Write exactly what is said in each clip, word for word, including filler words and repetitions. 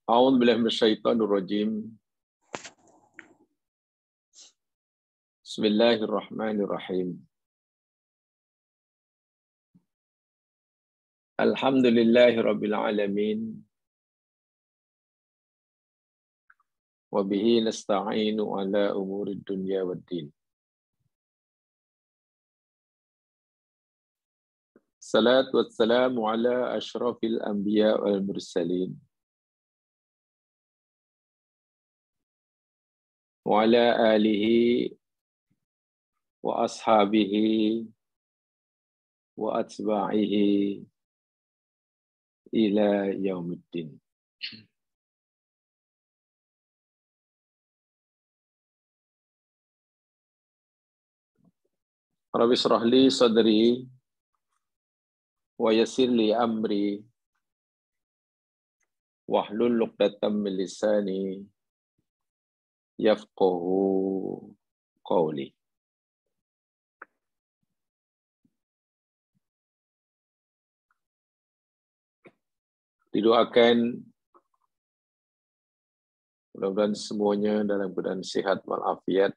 A'udzu billahi minasyaitonir rajim. Bismillahirrahmanirrahim. Alhamdulillahirabbil alamin. Wa bihi nasta'inu ala umurid dunya waddin. Salatu wassalamu ala asyrafil anbiya wal mursalin. Wa ala alihi wa ashabihi wa atba'ihi ila yaumiddin. Rabbi shrah li sadri wa yassir li amri wahlul 'uqdatam min lisani yafqahu qawli. Didoakan mudah-mudahan semuanya dalam keadaan sehat walafiat,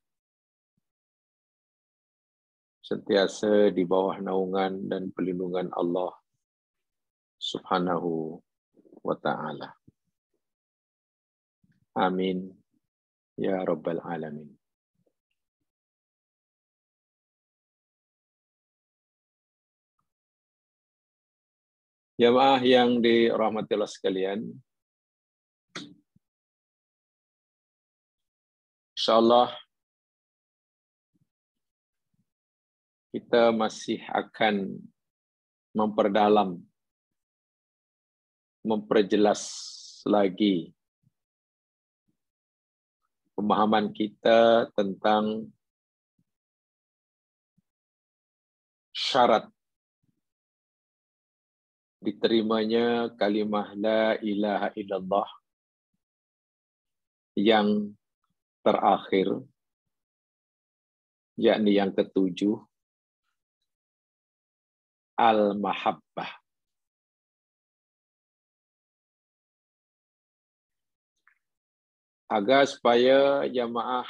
sentiasa di bawah naungan dan perlindungan Allah Subhanahu wa ta'ala. Amin ya rabbal alamin. Jamaah yang dirahmati Allah sekalian, insyaallah kita masih akan memperdalam, memperjelas lagi pemahaman kita tentang syarat diterimanya kalimah la ilaha illallah yang terakhir, yakni yang ketujuh, al-mahabbah. Agar supaya jamaah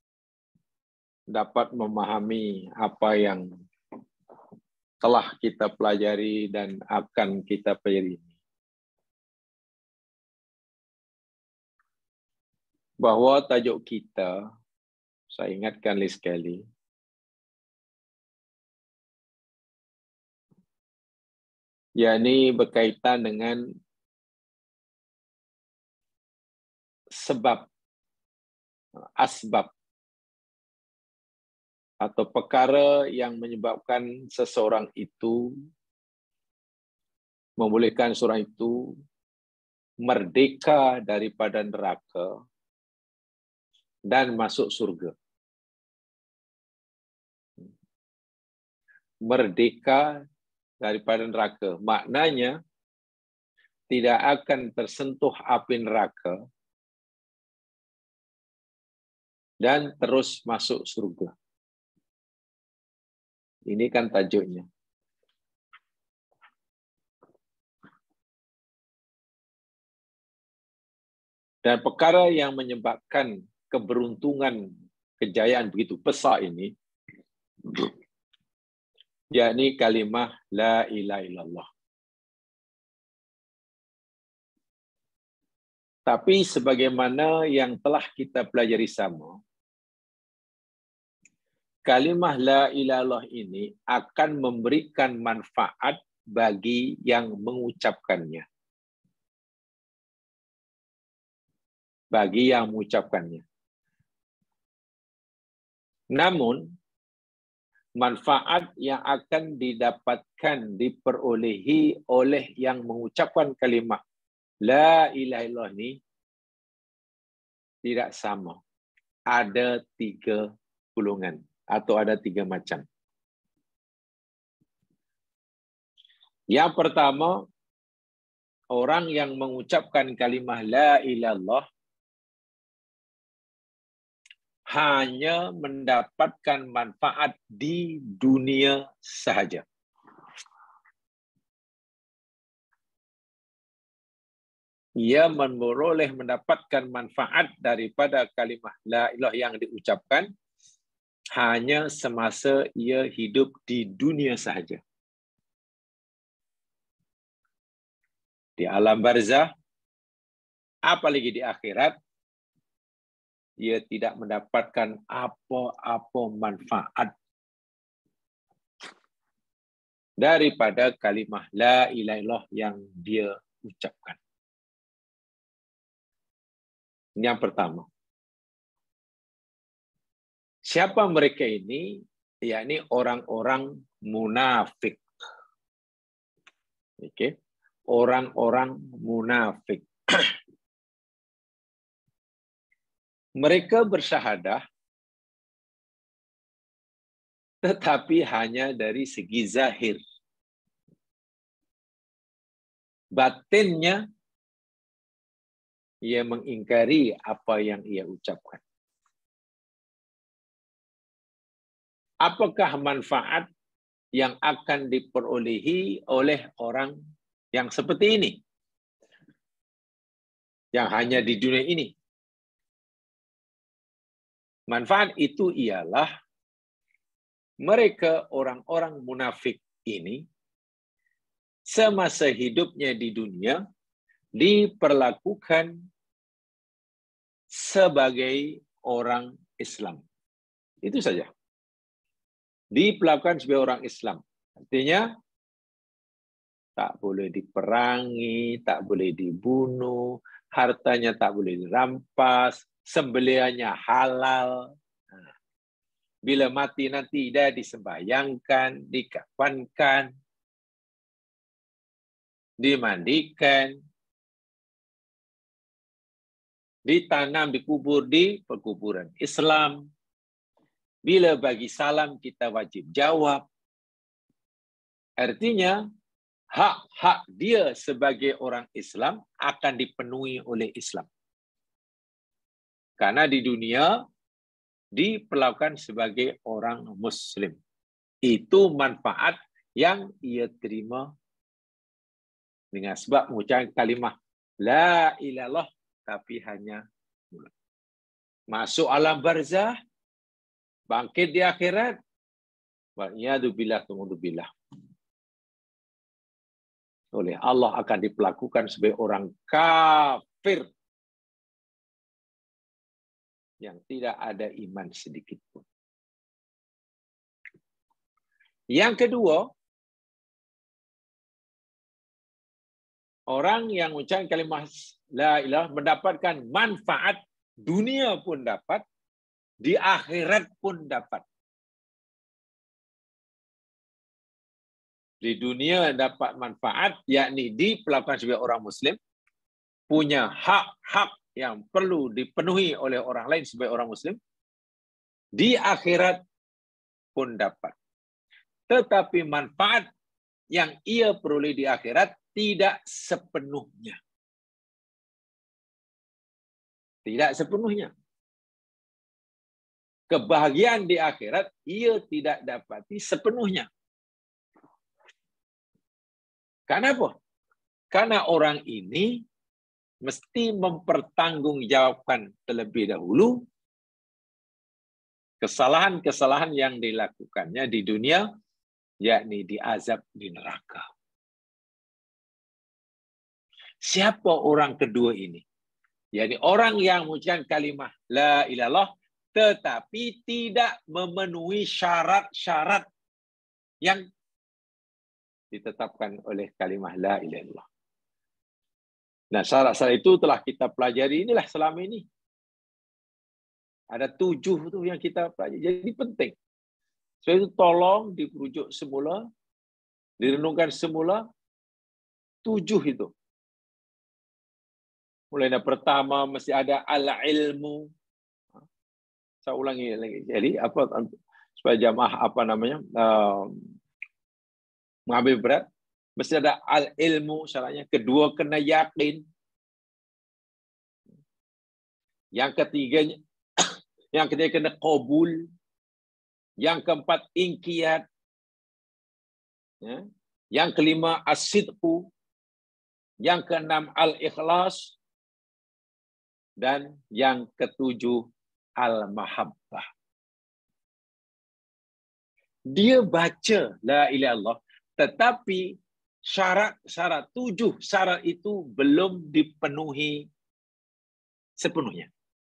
dapat memahami apa yang telah kita pelajari dan akan kita pelajari ini, bahwa tajuk kita, saya ingatkan sekali, yakni berkaitan dengan sebab, asbab, atau perkara yang menyebabkan seseorang itu, membolehkan seseorang itu merdeka daripada neraka dan masuk surga. Merdeka daripada neraka, maknanya tidak akan tersentuh api neraka dan terus masuk surga. Ini kan tajuknya. Dan perkara yang menyebabkan keberuntungan, kejayaan begitu besar ini, yakni kalimah la ilaha illallah. Tapi sebagaimana yang telah kita pelajari sama, kalimah la ilaha illallah ini akan memberikan manfaat bagi yang mengucapkannya. Bagi yang mengucapkannya. Namun, manfaat yang akan didapatkan, diperolehi oleh yang mengucapkan kalimah la ilaha illallah ini tidak sama. Ada tiga golongan atau ada tiga macam. Yang pertama, orang yang mengucapkan kalimah la ilaha illallah hanya mendapatkan manfaat di dunia sahaja. ia memperoleh mendapatkan manfaat daripada kalimah la ilaha yang diucapkan hanya semasa ia hidup di dunia sahaja. Di alam barzah, apalagi di akhirat, ia tidak mendapatkan apa-apa manfaat daripada kalimah la ilaha illallah yang dia ucapkan. Ini yang pertama. Siapa mereka ini? Yakni orang-orang munafik. Oke, orang-orang munafik. Mereka bersyahadah, tetapi hanya dari segi zahir. Batinnya, ia mengingkari apa yang ia ucapkan. Apakah manfaat yang akan diperolehi oleh orang yang seperti ini? Yang hanya di dunia ini. Manfaat itu ialah mereka orang-orang munafik ini semasa hidupnya di dunia diperlakukan sebagai orang Islam. Itu saja. Diperlakukan sebagai orang Islam. Artinya, tak boleh diperangi, tak boleh dibunuh, hartanya tak boleh dirampas, sembelihannya halal. Bila mati nanti dia disembahyangkan, dikafankan, dimandikan, ditanam, dikubur di perkuburan Islam. Bila bagi salam, kita wajib jawab. Artinya, hak-hak dia sebagai orang Islam akan dipenuhi oleh Islam. Karena di dunia, diperlakukan sebagai orang Muslim. Itu manfaat yang ia terima dengan sebab mengucapkan kalimah la ilaha illallah, tapi hanya masuk alam barzah, bangkit di akhirat, wa'iyadzubillah, tumudubillah. Oleh Allah akan diperlakukan sebagai orang kafir yang tidak ada iman sedikit pun. Yang kedua, orang yang mengucapkan kalimah la ilaha mendapatkan manfaat dunia pun dapat, di akhirat pun dapat. Di dunia dapat manfaat, yakni diperlakukan sebagai orang Muslim, punya hak-hak yang perlu dipenuhi oleh orang lain sebagai orang Muslim, di akhirat pun dapat. Tetapi manfaat yang ia peroleh di akhirat tidak sepenuhnya. Tidak sepenuhnya. Kebahagiaan di akhirat ia tidak dapati sepenuhnya. Kenapa? Karena orang ini mesti mempertanggungjawabkan terlebih dahulu kesalahan-kesalahan yang dilakukannya di dunia, yakni diazab di neraka. Siapa orang kedua ini? Yakni orang yang mengucapkan kalimah la ilaha illallah tetapi tidak memenuhi syarat-syarat yang ditetapkan oleh kalimah la ilaha illallah. Nah, syarat-syarat itu telah kita pelajari inilah selama ini. Ada tujuh tu yang kita pelajari. Jadi penting. So itu tolong dirujuk semula, direnungkan semula, tujuh itu. Mulai dari pertama mesti ada al-ilmu. Saya ulangi lagi. Jadi apa supaya jamaah apa namanya uh, mengambil berat, mesti ada al-ilmu syaratnya. Kedua kena yakin. Yang ketiganya, yang ketiga kena qabul. Yang keempat inqiyad. Ya. Yang kelima as-sidqu. Yang keenam al-ikhlas. Dan yang ketujuh al-mahabbah. Dia baca la ilaha illallah, tetapi syarat-syarat, tujuh syarat itu belum dipenuhi sepenuhnya.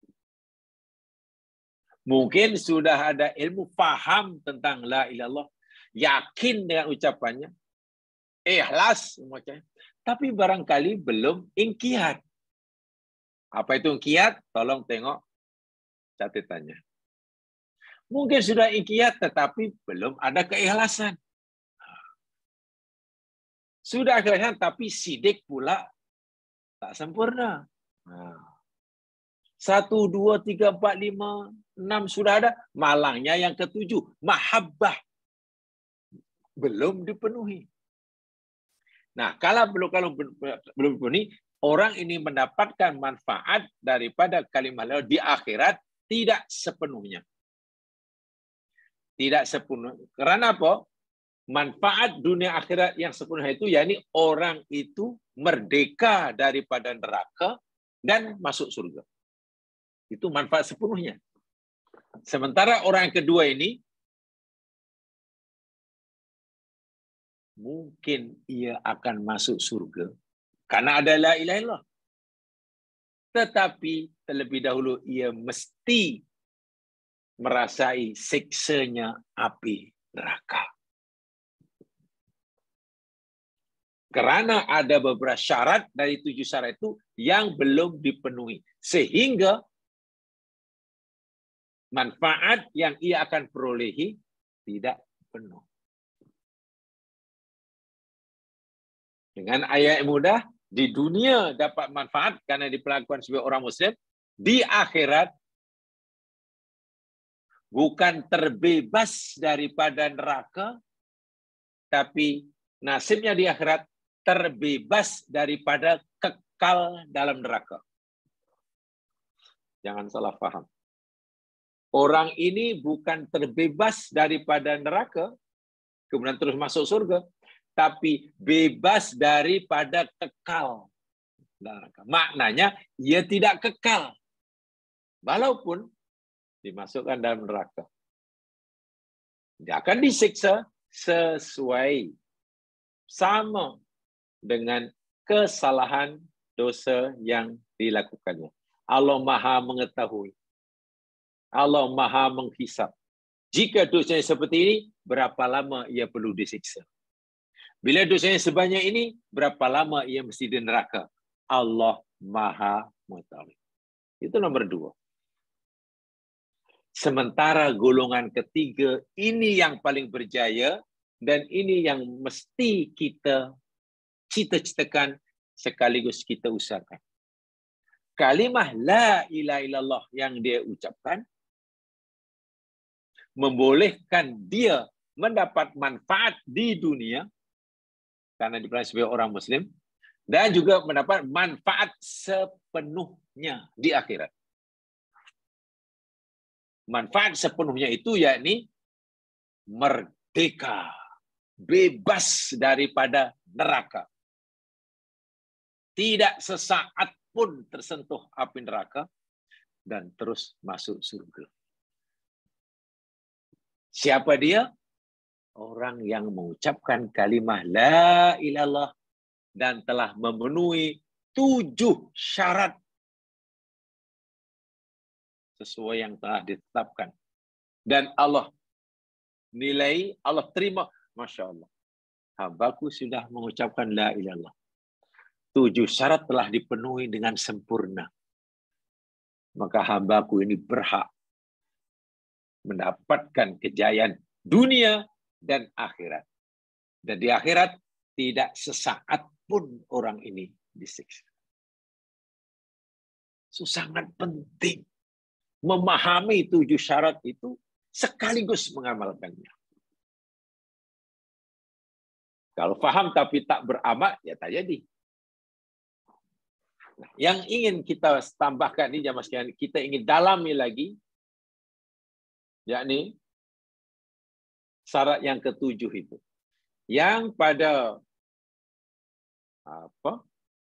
Mungkin sudah ada ilmu, faham tentang la ilaha illallah, yakin dengan ucapannya, ikhlas semuanya, tapi barangkali belum inqiyad. Apa itu inqiyad? Tolong tengok catatannya. Mungkin sudah inqiyad tetapi belum ada keikhlasan. Sudah keikhlasan tapi sidik pula tak sempurna. Satu, dua, tiga, empat, lima, enam sudah ada. Malangnya yang ketujuh, mahabbah. Belum dipenuhi. Nah, kalau belum kalau belum dipenuhi, orang ini mendapatkan manfaat daripada kalimat la ilaha illallah di akhirat tidak sepenuhnya. Tidak sepenuhnya. Karena apa? Manfaat dunia akhirat yang sepenuhnya itu, yakni orang itu merdeka daripada neraka dan masuk surga. Itu manfaat sepenuhnya. Sementara orang yang kedua ini, mungkin ia akan masuk surga karena ada la ilaha illallah. Tetapi terlebih dahulu ia mesti merasai siksanya api neraka. Karena ada beberapa syarat dari tujuh syarat itu yang belum dipenuhi. Sehingga manfaat yang ia akan perolehi tidak penuh. Dengan ayat yang mudah, di dunia dapat manfaat karena diperlakukan sebagai orang Muslim, di akhirat bukan terbebas daripada neraka, tapi nasibnya di akhirat terbebas daripada kekal dalam neraka. Jangan salah paham. Orang ini bukan terbebas daripada neraka, kemudian terus masuk surga, tapi bebas daripada kekal dalam neraka. Maknanya, ia tidak kekal. Walaupun dimasukkan dalam neraka. Dia akan disiksa sesuai sama dengan kesalahan dosa yang dilakukannya. Allah Maha mengetahui. Allah Maha menghisap. Jika dosanya seperti ini, berapa lama ia perlu disiksa? Bila dosanya sebanyak ini, berapa lama ia mesti di neraka? Allah Maha mengetahui. Itu nomor dua. Sementara golongan ketiga, ini yang paling berjaya dan ini yang mesti kita cita-citakan sekaligus kita usahakan. Kalimah la ilaha illallah yang dia ucapkan membolehkan dia mendapat manfaat di dunia karena dipercaya sebagai orang Muslim dan juga mendapat manfaat sepenuhnya di akhirat. Manfaat sepenuhnya itu yakni merdeka, bebas daripada neraka. Tidak sesaat pun tersentuh api neraka dan terus masuk surga. Siapa dia? Orang yang mengucapkan kalimah la ilaha illallah dan telah memenuhi tujuh syarat sesuai yang telah ditetapkan. Dan Allah nilai, Allah terima. Masya Allah. Hambaku sudah mengucapkan la ilaha illallah. Tujuh syarat telah dipenuhi dengan sempurna. Maka hambaku ini berhak mendapatkan kejayaan dunia dan akhirat. Dan di akhirat tidak sesaat pun orang ini disiksa. So, sangat penting memahami tujuh syarat itu sekaligus mengamalkannya. Kalau paham tapi tak beramal, ya tak jadi. Nah, yang ingin kita tambahkan ini jamaah sekalian, kita ingin dalami lagi, yakni syarat yang ketujuh itu, yang pada apa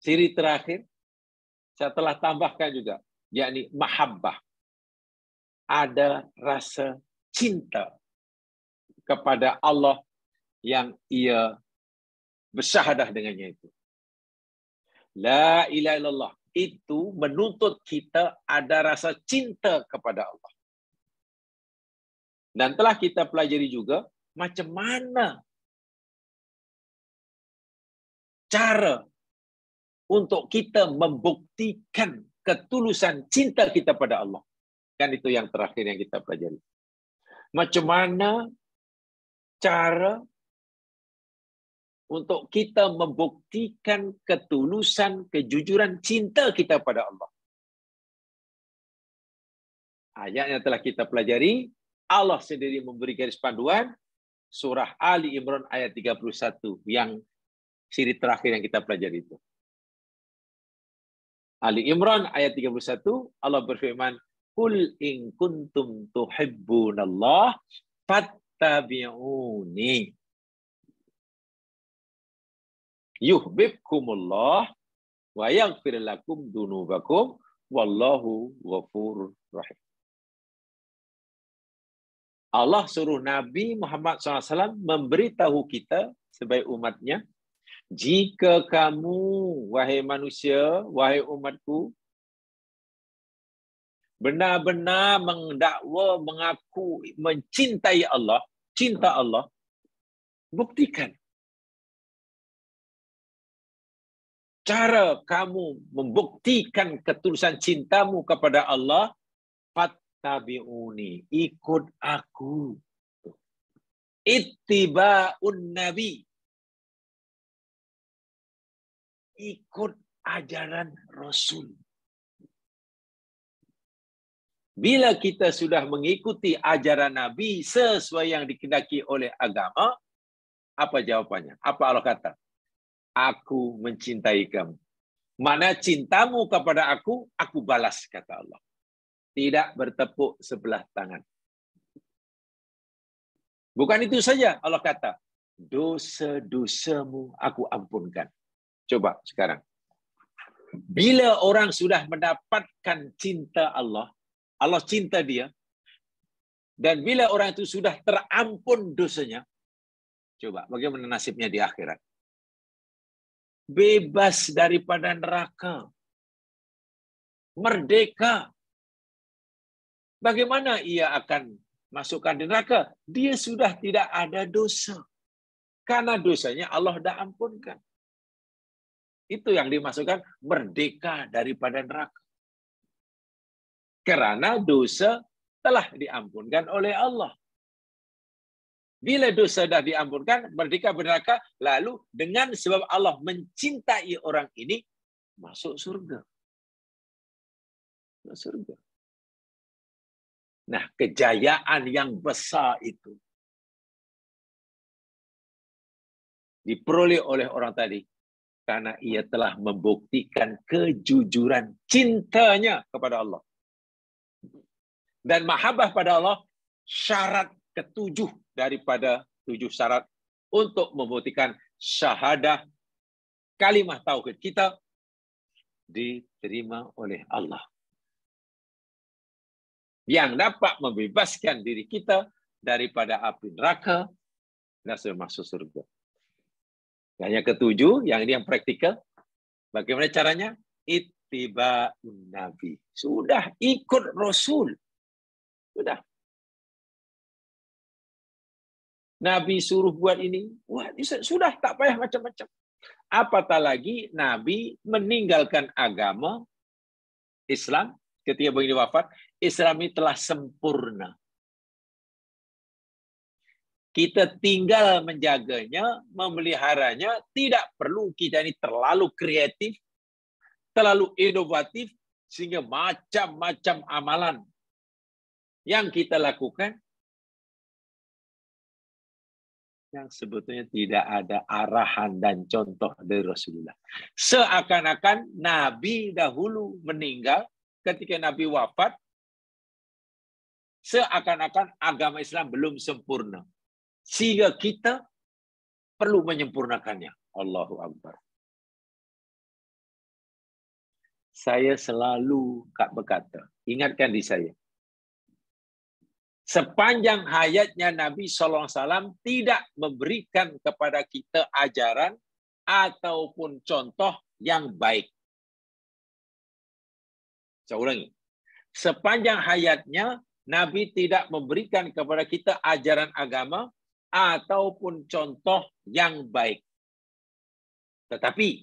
Ciri terakhir, saya telah tambahkan juga, yakni mahabbah. Ada rasa cinta kepada Allah yang ia bersyahadah dengannya itu. La ilaha illallah. Itu menuntut kita ada rasa cinta kepada Allah. Dan telah kita pelajari juga macam mana cara untuk kita membuktikan ketulusan cinta kita pada Allah. Kan itu yang terakhir yang kita pelajari. Macam mana cara untuk kita membuktikan ketulusan, kejujuran cinta kita pada Allah. Ayat yang telah kita pelajari, Allah sendiri memberi garis panduan, surah Ali Imran ayat tiga puluh satu, yang ciri terakhir yang kita pelajari itu. Ali Imran ayat tiga puluh satu, Allah berfirman, Qul in kuntum tuhibbunallah fattabi'uni yuhibbukumullah wa yaghfir lakum dunubakum wallahu ghafurur rahim. Allah suruh Nabi Muhammad shallallahu alaihi wasallam memberitahu kita sebagai umatnya, jika kamu, wahai manusia, wahai umatku, benar-benar mendakwa, mengaku, mencintai Allah, cinta Allah, buktikan. Cara kamu membuktikan ketulusan cintamu kepada Allah, fattabi'uni, ikut aku. Ittiba'un Nabi, ikut ajaran Rasul. Bila kita sudah mengikuti ajaran Nabi sesuai yang dikehendaki oleh agama, apa jawabannya? Apa Allah kata? Aku mencintai kamu. Mana cintamu kepada aku, aku balas, kata Allah. Tidak bertepuk sebelah tangan. Bukan itu saja, Allah kata, dosa-dosamu aku ampunkan. Coba sekarang. Bila orang sudah mendapatkan cinta Allah, Allah cinta dia, dan bila orang itu sudah terampun dosanya, coba bagaimana nasibnya di akhirat? Bebas daripada neraka. Merdeka. Bagaimana ia akan masukkan di neraka? Dia sudah tidak ada dosa. Karena dosanya Allah dah ampunkan. Itu yang dimasukkan merdeka daripada neraka. Karena dosa telah diampunkan oleh Allah. Bila dosa dah diampunkan, merdeka neraka, lalu dengan sebab Allah mencintai orang ini, masuk surga. Masuk surga. Nah, kejayaan yang besar itu diperoleh oleh orang tadi karena ia telah membuktikan kejujuran cintanya kepada Allah. Dan mahabbah pada Allah syarat ketujuh daripada tujuh syarat untuk membuktikan syahadah kalimah tauhid kita diterima oleh Allah. Yang dapat membebaskan diri kita daripada api neraka dan masuk surga. Dan yang ketujuh, yang ini yang praktikal, bagaimana caranya? Ittiba'un Nabi. Sudah ikut Rasul. Sudah. Nabi suruh buat ini, wah, sudah tak payah macam-macam. Apatah lagi Nabi meninggalkan agama Islam ketika baginda wafat, Islam ini telah sempurna. Kita tinggal menjaganya, memeliharanya, tidak perlu kita ini terlalu kreatif, terlalu inovatif, sehingga macam-macam amalan yang kita lakukan yang sebetulnya tidak ada arahan dan contoh dari Rasulullah. Seakan-akan Nabi dahulu meninggal, ketika Nabi wafat, seakan-akan agama Islam belum sempurna. Sehingga kita perlu menyempurnakannya. Allahu Akbar. saya selalu berkata, ingatkan di saya. Sepanjang hayatnya Nabi shallallahu alaihi wasallam tidak memberikan kepada kita ajaran ataupun contoh yang baik. Saya ulangi. Sepanjang hayatnya Nabi tidak memberikan kepada kita ajaran agama ataupun contoh yang baik. Tetapi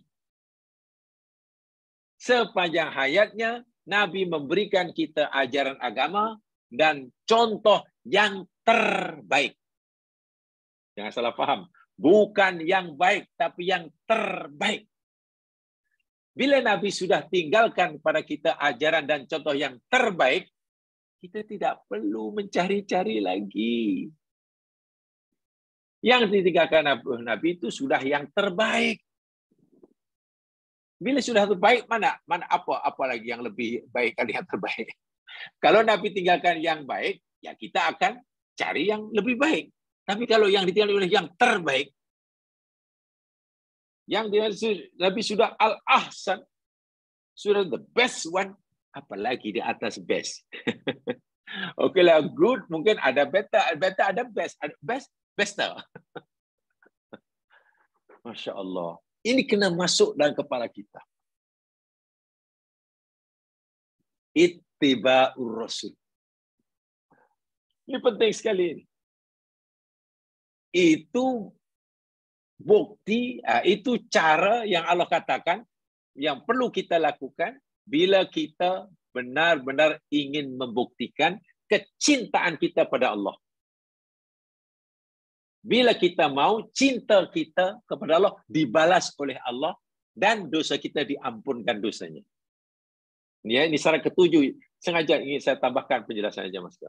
sepanjang hayatnya Nabi memberikan kita ajaran agama dan contoh yang terbaik. Jangan salah paham. Bukan yang baik, tapi yang terbaik. Bila Nabi sudah tinggalkan pada kita ajaran dan contoh yang terbaik, kita tidak perlu mencari-cari lagi. Yang ditinggalkan Nabi itu sudah yang terbaik. Bila sudah terbaik, mana mana apa apa lagi yang lebih baik dari yang terbaik? Kalau Nabi tinggalkan yang baik, ya kita akan cari yang lebih baik. Tapi kalau yang ditinggalkan oleh yang terbaik, yang Nabi sudah al-ahsan, sudah the best one, apalagi di atas best. Oke lah, good, mungkin ada better, better ada best, ada best, better. Masya Allah. Ini kena masuk dalam kepala kita. Ittiba'ur Rasul. Ini penting sekali ini. Itu bukti, itu cara yang Allah katakan yang perlu kita lakukan bila kita benar-benar ingin membuktikan kecintaan kita pada Allah. Bila kita mau cinta kita kepada Allah dibalas oleh Allah dan dosa kita diampunkan dosanya. Ya, ini syarat ketujuh. Sengaja ingin saya tambahkan penjelasan aja, Mas.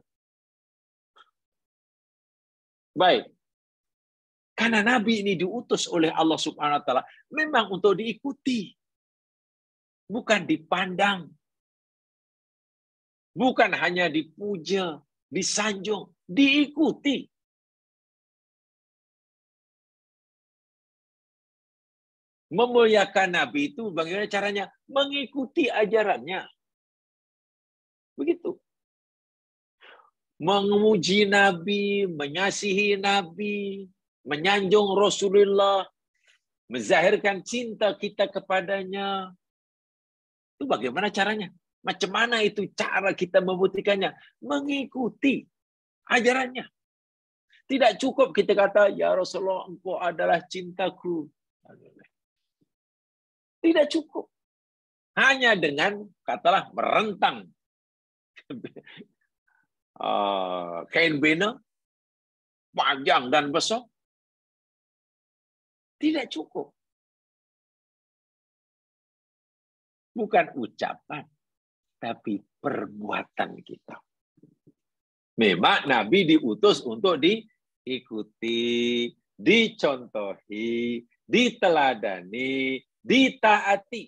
Baik. Karena Nabi ini diutus oleh Allah Subhanahu wa taala memang untuk diikuti. Bukan dipandang. Bukan hanya dipuja, disanjung, diikuti. Memuliakan Nabi itu bagaimana caranya? Mengikuti ajarannya. Begitu. Memuji Nabi, mengasihi Nabi, menyanjung Rasulullah, menzahirkan cinta kita kepadanya. Itu bagaimana caranya? Macam mana itu cara kita membuktikannya? Mengikuti ajarannya. Tidak cukup kita kata, ya Rasulullah, engkau adalah cintaku. Tidak cukup. Hanya dengan, katalah, merentang uh, kain bena, panjang dan besar. Tidak cukup. Bukan ucapan, tapi perbuatan kita. Memang Nabi diutus untuk diikuti, dicontohi, diteladani, ditaati.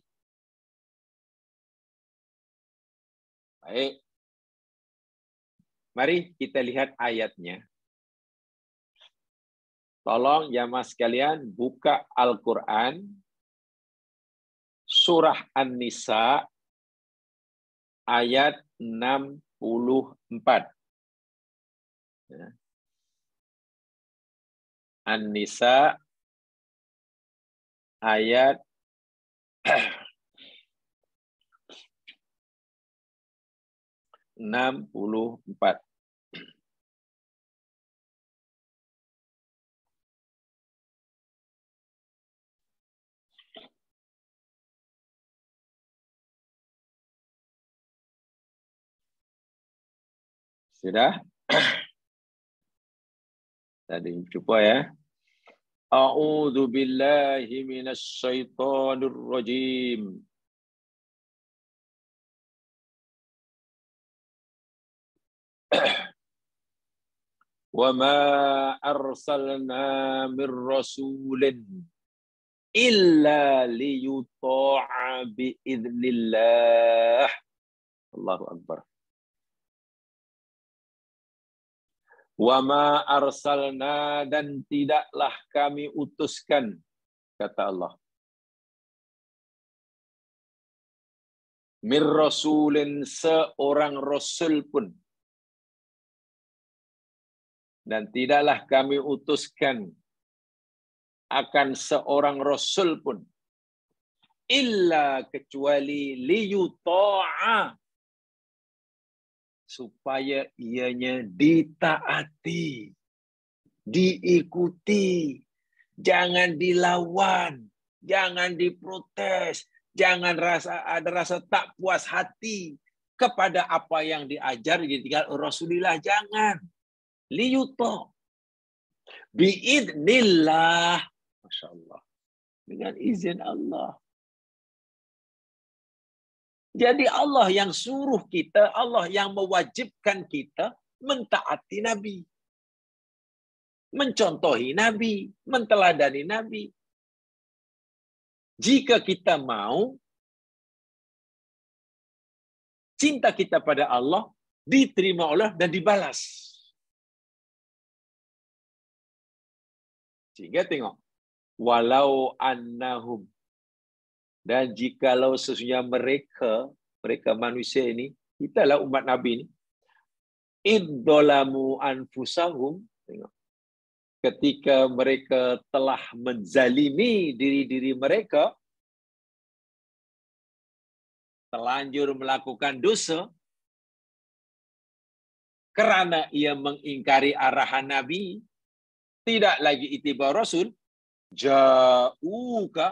Baik. Mari kita lihat ayatnya. Tolong ya mas sekalian buka Al-Quran surah An-Nisa ayat enam puluh empat. An-Nisa ayat enam puluh empat. Sudah? Tadi coba ya. A'udzu billahi minasy syaithanir rajim. Wa ma arsalna mir rasulin illa liyuta'a bi idznillah. Allahu akbar. Wa ma arsalna dan tidaklah kami utuskan kata Allah. Mir rasulin, seorang rasul pun. Dan tidaklah kami utuskan akan seorang rasul pun. Illa kecuali liyuta'a. Supaya ianya ditaati. Diikuti. Jangan dilawan. Jangan diprotes. Jangan rasa ada rasa tak puas hati kepada apa yang diajar ditinggal Rasulullah. Jangan. Liyuta. Biidnillah. Masya Allah. Dengan izin Allah. Jadi Allah yang suruh kita, Allah yang mewajibkan kita mentaati Nabi. Mencontohi Nabi, menteladani Nabi. Jika kita mau, cinta kita pada Allah diterima Allah dan dibalas. Sehingga tengok, walau annahum, dan jikalau sesungguhnya mereka, mereka manusia ini, kita lah umat Nabi ini, iddolamu anfusahum, tengok, ketika mereka telah menzalimi diri-diri mereka, telanjur melakukan dosa, kerana ia mengingkari arahan Nabi, tidak lagi itibar Rasul, ja'uka,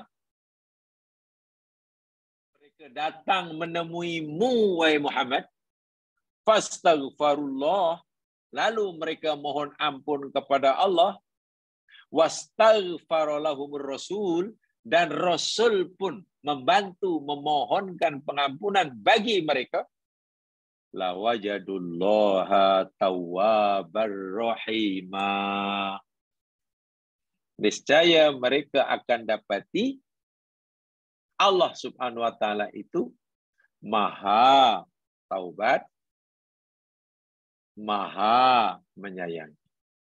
mereka datang menemuimu, wahai Muhammad, fastaghfarullah, lalu mereka mohon ampun kepada Allah, wastaghfaralahumur rasul, dan Rasul pun membantu memohonkan pengampunan bagi mereka, lawajadullaha tawwabar rahimah. Niscaya mereka akan dapati Allah Subhanahu wa taala itu Maha Taubat, Maha Menyayangi.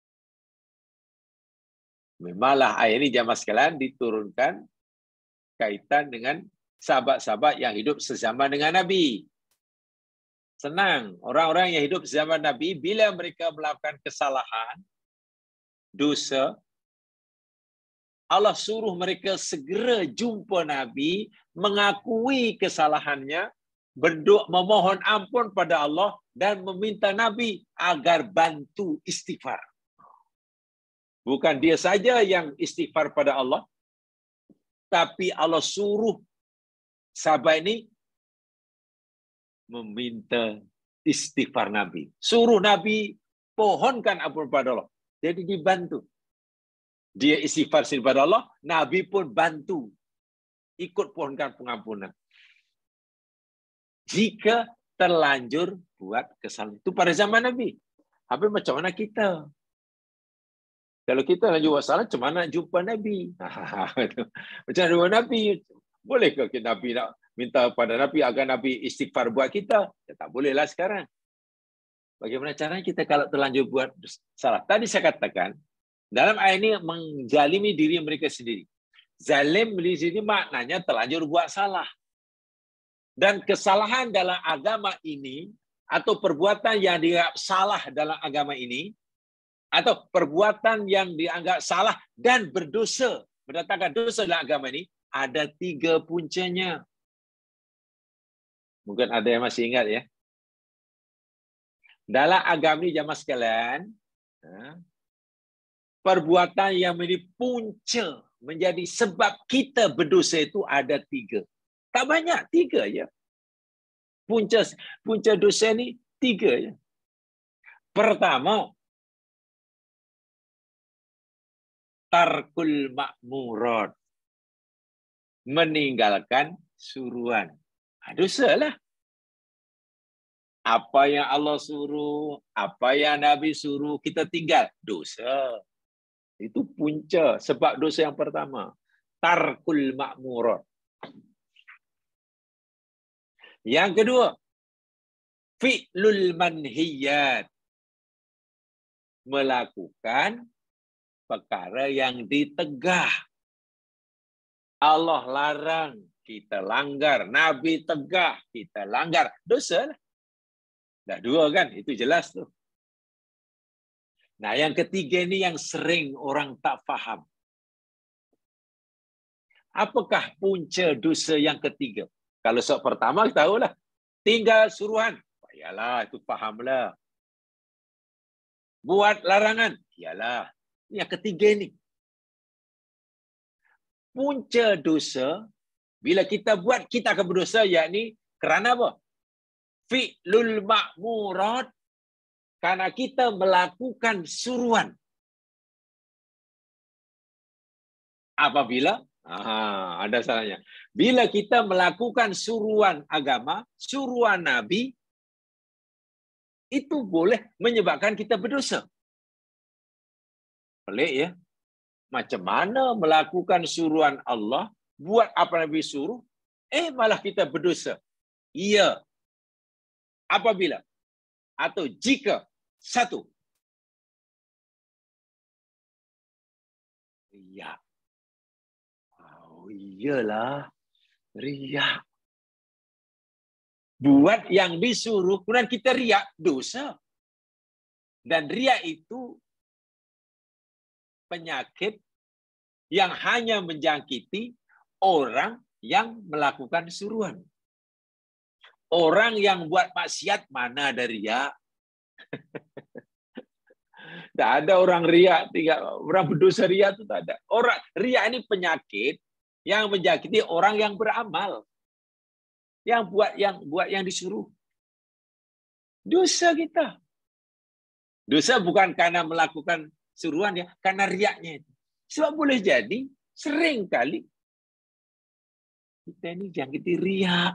Memanglah ayat ini jamaah sekalian diturunkan kaitan dengan sahabat-sahabat yang hidup sezaman dengan Nabi. Senang, orang-orang yang hidup sezaman Nabi bila mereka melakukan kesalahan, dosa, Allah suruh mereka segera jumpa Nabi, mengakui kesalahannya, berdoa memohon ampun pada Allah dan meminta Nabi agar bantu istighfar. Bukan dia saja yang istighfar pada Allah, tapi Allah suruh sahabat ini meminta istighfar Nabi. Suruh Nabi pohonkan ampun pada Allah. Jadi dibantu. Dia istighfar kepada Allah, Nabi pun bantu ikut pohonkan pengampunan. Jika terlanjur buat kesalahan. Itu pada zaman Nabi. Habis macam mana kita? Kalau kita lanjut buat salah, macam mana jumpa Nabi? Macam mana jumpa Nabi? Bolehkah kita Nabi nak minta pada Nabi agar Nabi istighfar buat kita? Ya, tak bolehlah sekarang. Bagaimana caranya kita kalau terlanjur buat salah? Tadi saya katakan, dalam ayat ini menzalimi diri mereka sendiri. Zalim di sini maknanya terlanjur buat salah. Dan kesalahan dalam agama ini, atau perbuatan yang dianggap salah dalam agama ini, atau perbuatan yang dianggap salah dan berdosa, mendatangkan dosa dalam agama ini, ada tiga puncanya. Mungkin ada yang masih ingat ya. Dalam agama ini jamaah sekalian, perbuatan yang menjadi punca, menjadi sebab kita berdosa itu ada tiga. Tak banyak, tiga je. Punca punca dosa ni tiga je. Pertama, tarkul ma'murat. Meninggalkan suruhan. Dosa lah. Apa yang Allah suruh, apa yang Nabi suruh, kita tinggal. Dosa. Itu punca sebab dosa yang pertama. Tarkul ma'murat. Yang kedua, fi'lul manhiyat. Melakukan perkara yang ditegah. Allah larang, kita langgar. Nabi tegah, kita langgar. Dosa lah. Dah dua kan? Itu jelas tuh. Nah, yang ketiga ini yang sering orang tak faham. Apakah punca dosa yang ketiga? Kalau sok pertama kita tahulah. Tinggal suruhan. Yalah, itu fahamlah. Buat larangan. Yalah. Yang ketiga ini. Punca dosa, bila kita buat, kita akan berdosa, yakni kerana apa? Fi'lul ma'murat, karena kita melakukan suruhan. Apabila, ah, ada salahnya. Bila kita melakukan suruhan agama, suruhan Nabi, itu boleh menyebabkan kita berdosa. Pelik ya? Macam mana melakukan suruhan Allah, buat apa Nabi suruh, eh malah kita berdosa. Iya. Apabila atau jika satu, riak. Oh iyalah, riak. Buat yang disuruh, kemudian kita riak, dosa. Dan riak itu penyakit yang hanya menjangkiti orang yang melakukan suruhan. Orang yang buat maksiat mana ada riak? Tak ada orang riak, tinggal orang berdosa riak itu tak ada. Orang riak ini penyakit yang menjangkiti orang yang beramal, yang buat yang buat yang disuruh. Dosa kita. Dosa bukan karena melakukan suruhan ya, karena riaknya itu. Sebab boleh jadi sering kali kita ini jangkiti riak.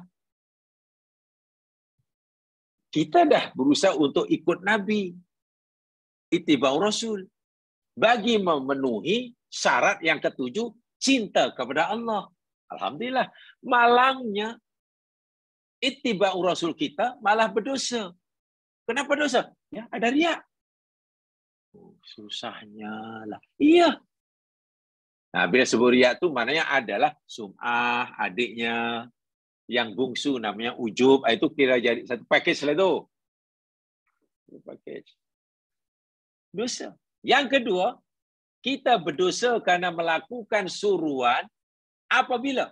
Kita dah berusaha untuk ikut Nabi, ittiba'ur Rasul, bagi memenuhi syarat yang ketujuh, cinta kepada Allah. Alhamdulillah, malangnya ittiba'ur Rasul kita malah berdosa. Kenapa dosa? Ya, ada riak. Oh, susahnya lah. Iya. Nah, bila sebut riak itu maknanya adalah sum'ah, adiknya, yang bungsu namanya ujub, itu kira jadi satu package lah itu. Package. Dosa. Yang kedua, kita berdosa karena melakukan suruhan apabila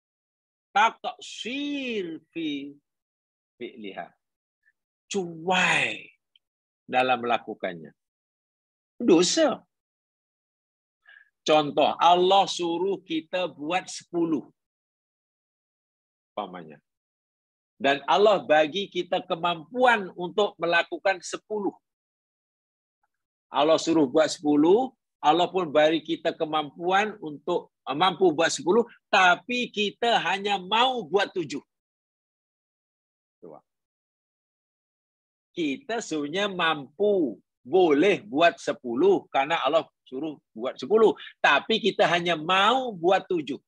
taqsir fi fi'liha. Cuai dalam melakukannya. Dosa. Contoh, Allah suruh kita buat sepuluh. Pamannya. Dan Allah bagi kita kemampuan untuk melakukan sepuluh. Allah suruh buat sepuluh, Allah pun beri kita kemampuan untuk mampu buat sepuluh, tapi kita hanya mau buat tujuh. Kita sebenarnya mampu, boleh buat sepuluh, karena Allah suruh buat sepuluh, tapi kita hanya mau buat tujuh.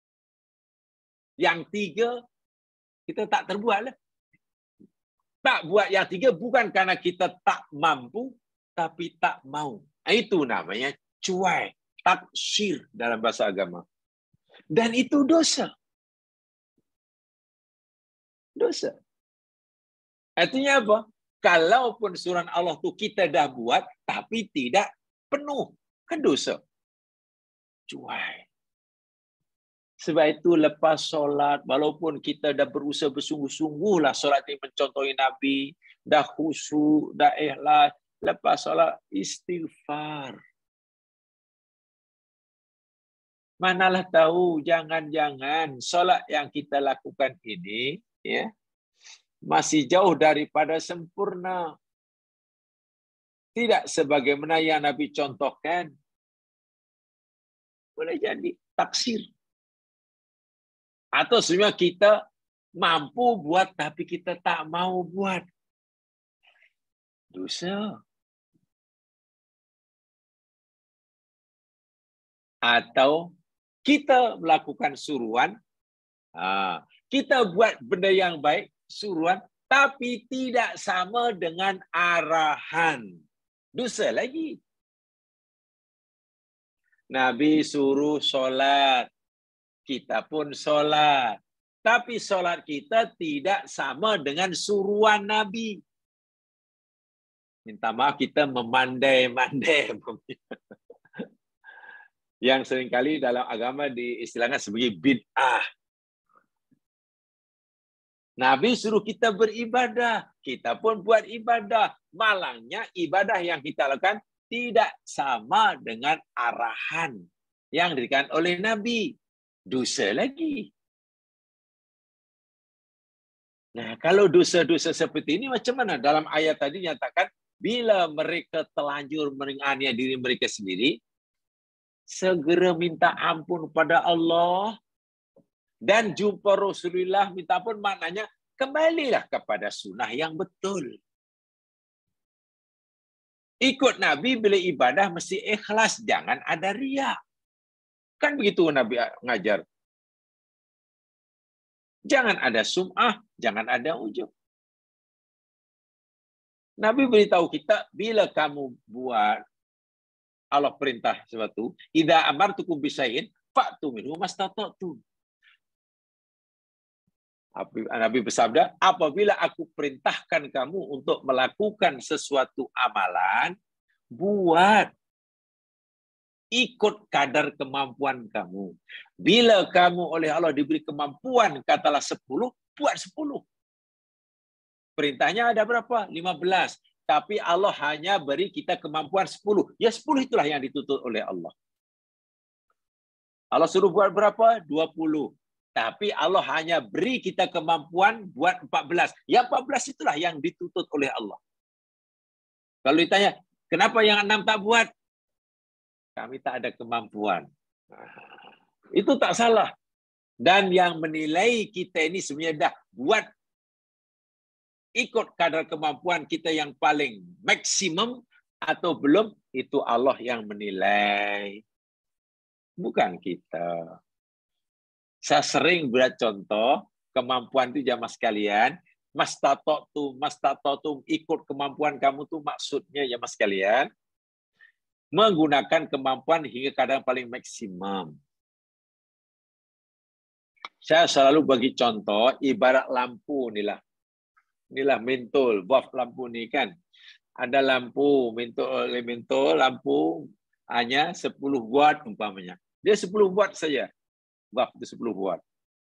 Yang tiga, kita tak terbuat lah. Tak buat yang tiga bukan karena kita tak mampu, tapi tak mau. Itu namanya cuai, taksir dalam bahasa agama. Dan itu dosa. Dosa. Artinya apa? Kalaupun suruhan Allah itu kita dah buat, tapi tidak penuh, kan dosa. Cuai. Sebab itu lepas solat, walaupun kita dah berusaha bersungguh-sungguh lah solat ini mencontohi Nabi, dah khusyuk, dah ikhlas, lepas solat istighfar. Manalah tahu, jangan-jangan solat yang kita lakukan ini ya masih jauh daripada sempurna. Tidak sebagaimana yang Nabi contohkan. Boleh jadi taksir. Atau sebenarnya kita mampu buat tapi kita tak mau buat. Dosa. Atau kita melakukan suruhan, kita buat benda yang baik, suruhan, tapi tidak sama dengan arahan. Dosa lagi. Nabi suruh solat. Kita pun solat. Tapi solat kita tidak sama dengan suruhan Nabi. Minta maaf, kita memandai-mandai. Yang seringkali dalam agama diistilahkan sebagai bid'ah. Nabi suruh kita beribadah, kita pun buat ibadah. Malangnya ibadah yang kita lakukan tidak sama dengan arahan yang diberikan oleh Nabi. Dosa lagi. Nah, kalau dosa-dosa seperti ini macam mana? Dalam ayat tadi nyatakan, bila mereka telanjur menganiaya diri mereka sendiri, segera minta ampun pada Allah dan jumpa Rasulullah, minta ampun, maknanya kembalilah kepada sunnah yang betul. Ikut Nabi bila ibadah mesti ikhlas, jangan ada riya. Kan begitu Nabi ngajar. Jangan ada sum'ah, jangan ada ujub. Nabi beritahu kita, bila kamu buat, Allah perintah sesuatu, idza amartukum bisyai'in fa'tu minhu mastata'tum. Nabi bersabda, apabila aku perintahkan kamu untuk melakukan sesuatu amalan, buat. Ikut kadar kemampuan kamu. Bila kamu oleh Allah diberi kemampuan, katalah sepuluh, buat sepuluh. Perintahnya ada berapa? lima belas. Tapi Allah hanya beri kita kemampuan sepuluh. Ya sepuluh itulah yang dituntut oleh Allah. Allah suruh buat berapa? dua puluh. Tapi Allah hanya beri kita kemampuan buat empat belas. Yang empat belas itulah yang dituntut oleh Allah. Kalau ditanya, kenapa yang enam tak buat? Kami tak ada kemampuan. Itu tak salah. Dan yang menilai kita ini sebenarnya dah buat ikut kadar kemampuan kita yang paling maksimum atau belum, itu Allah yang menilai. Bukan kita. Saya sering buat contoh, kemampuan itu jamaah sekalian, mastata'tum, mastata'tum, ikut kemampuan kamu tuh maksudnya jamaah sekalian, menggunakan kemampuan hingga kadang paling maksimum. Saya selalu bagi contoh, ibarat lampu inilah. Inilah mentol, buff lampu ni kan. Ada lampu, mentol, mentol, lampu hanya sepuluh watt umpamanya. Dia sepuluh watt saja. Buff itu sepuluh watt.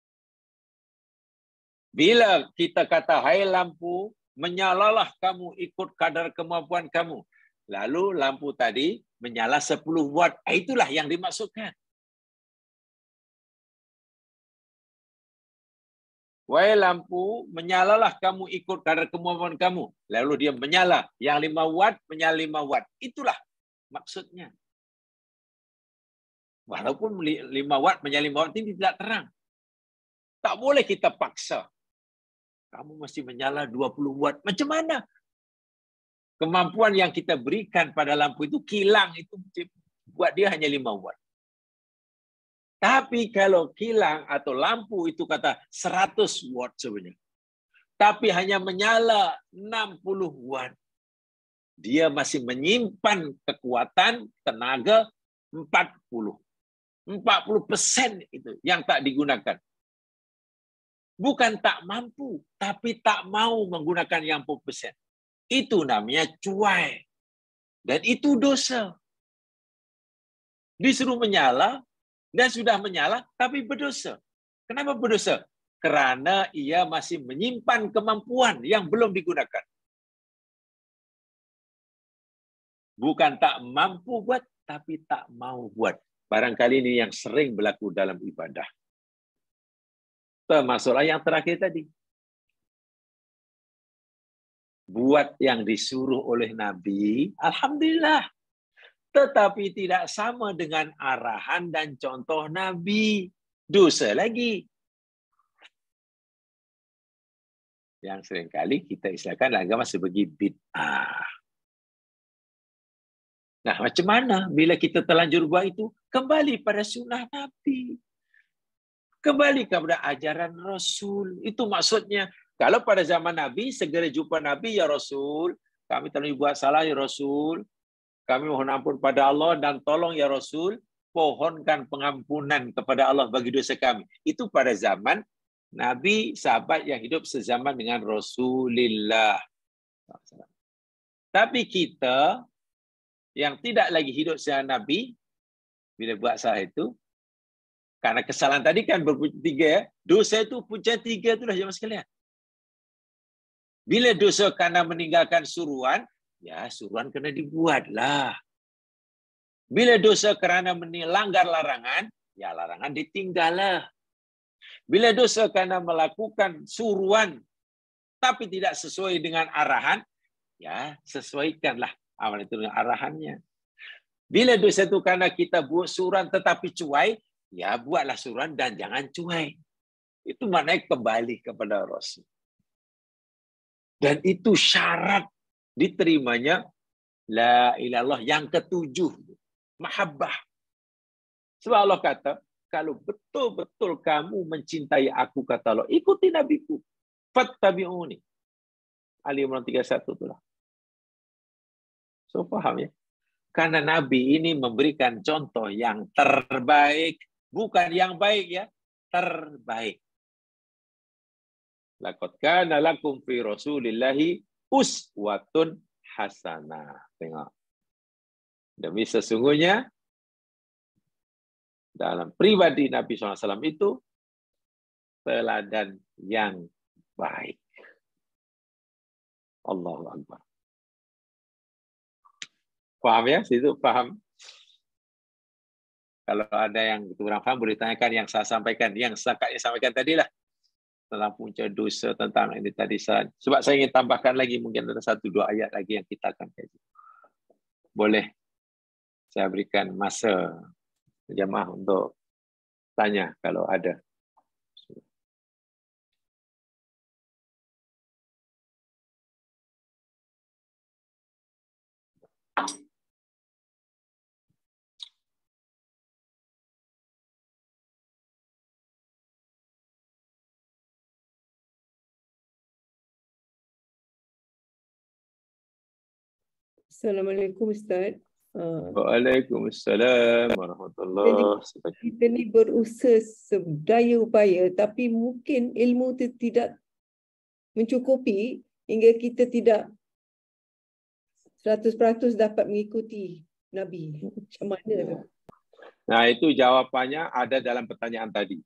Bila kita kata, hai lampu, menyalalah kamu ikut kadar kemampuan kamu. Lalu lampu tadi menyala sepuluh watt. Itulah yang dimaksudkan. Wahai lampu, menyalalah kamu ikut kadar kemampuan kamu. Lalu dia menyala. Yang lima watt, menyala lima watt. Itulah maksudnya. Walaupun lima watt, menyala lima watt ini tidak terang. Tak boleh kita paksa. Kamu mesti menyala dua puluh watt. Macam mana? Kemampuan yang kita berikan pada lampu itu, kilang itu buat dia hanya lima watt. Tapi kalau kilang atau lampu itu kata seratus watt sebenarnya. Tapi hanya menyala enam puluh watt. Dia masih menyimpan kekuatan tenaga empat puluh. empat puluh persen itu yang tak digunakan. Bukan tak mampu, tapi tak mau menggunakan yang empat puluh persen. Itu namanya cuai. Dan itu dosa. Disuruh menyala, dan sudah menyala, tapi berdosa. Kenapa berdosa? Kerana ia masih menyimpan kemampuan yang belum digunakan. Bukan tak mampu buat, tapi tak mau buat. Barangkali ini yang sering berlaku dalam ibadah. Termasuklah yang terakhir tadi. Buat yang disuruh oleh Nabi, alhamdulillah. Tetapi tidak sama dengan arahan dan contoh Nabi. Dosa lagi. Yang seringkali kita istilahkan agama sebagai bid'ah. Nah, macam mana bila kita terlanjur buat itu? Kembali pada sunnah Nabi. Kembali kepada ajaran Rasul. Itu maksudnya. Kalau pada zaman Nabi, segera jumpa Nabi, ya Rasul, kami telah buat salah, ya Rasul. Kami mohon ampun pada Allah dan tolong ya Rasul, pohonkan pengampunan kepada Allah bagi dosa kami. Itu pada zaman Nabi, sahabat yang hidup sezaman dengan Rasulullah. Tapi kita yang tidak lagi hidup sezaman Nabi, bila buat salah itu, karena kesalahan tadi kan berpunca tiga, ya. Dosa itu punca tiga itulah jemaah sekalian. Bila dosa karena meninggalkan suruhan, ya suruhan kena dibuatlah. Bila dosa kerana melanggar larangan, ya larangan ditinggallah. Bila dosa karena melakukan suruhan tapi tidak sesuai dengan arahan, ya sesuaikanlah amal itu dengan arahannya. Bila dosa itu karena kita buat suruhan tetapi cuai, ya buatlah suruhan dan jangan cuai. Itu maknanya kembali kepada Rasul. Dan itu syarat diterimanya la ilaha illallah yang ketujuh, mahabbah. Sebab Allah kata, kalau betul-betul kamu mencintai aku, kata Allah, ikuti nabiku. Fattabi'uni. Ali Imran tiga puluh satu itulah. So, paham ya? Karena Nabi ini memberikan contoh yang terbaik. Bukan yang baik ya, terbaik. Laqad kana lakum fi Rasulillahi uswatun hasanah. Tengok. Demi sesungguhnya dalam pribadi Nabi shallallahu alaihi wasallam itu teladan yang baik. Allahu Akbar. Paham ya? Situ paham. Kalau ada yang kurang paham, boleh tanyakan yang saya sampaikan. Yang saya sampaikan tadi lah. Tentang punca dosa, tentang ini tadi. Sebab saya ingin tambahkan lagi, mungkin ada satu dua ayat lagi yang kita akan kaji. Boleh saya berikan masa jemaah untuk tanya kalau ada. Assalamualaikum Ustaz. Waalaikumsalam warahmatullahi wabarakatuh. Kita ni berusaha sedaya upaya tapi mungkin ilmu itu tidak mencukupi hingga kita tidak seratus peratus dapat mengikuti Nabi. Macam mana tu? Nah, itu jawapannya ada dalam pertanyaan tadi.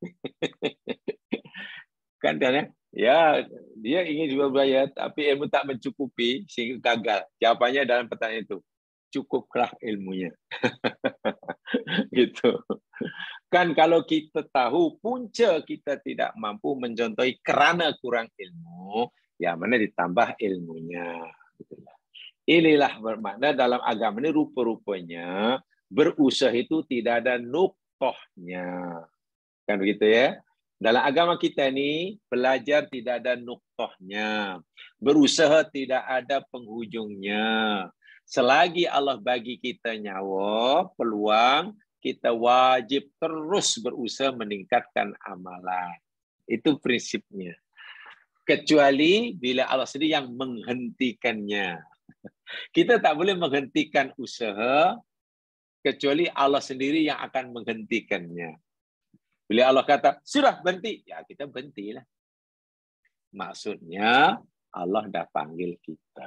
Kan kan ya, dia ingin juga belajar tapi ilmu tak mencukupi sehingga gagal. Jawapannya dalam pertanyaan itu. Cukuplah ilmunya. Gitu. Kan kalau kita tahu punca kita tidak mampu mencontohi kerana kurang ilmu, ya mana ditambah ilmunya. Inilah bermakna dalam agama ini rupa-rupanya berusaha itu tidak ada nuktohnya. Kan begitu ya? Dalam agama kita ni belajar tidak ada nuktohnya. Berusaha tidak ada penghujungnya. Selagi Allah bagi kita nyawa, peluang, kita wajib terus berusaha meningkatkan amalan. Itu prinsipnya. Kecuali bila Allah sendiri yang menghentikannya. Kita tak boleh menghentikan usaha, kecuali Allah sendiri yang akan menghentikannya. Bila Allah kata, sudah berhenti, ya kita berhentilah. Maksudnya, Allah dah panggil kita.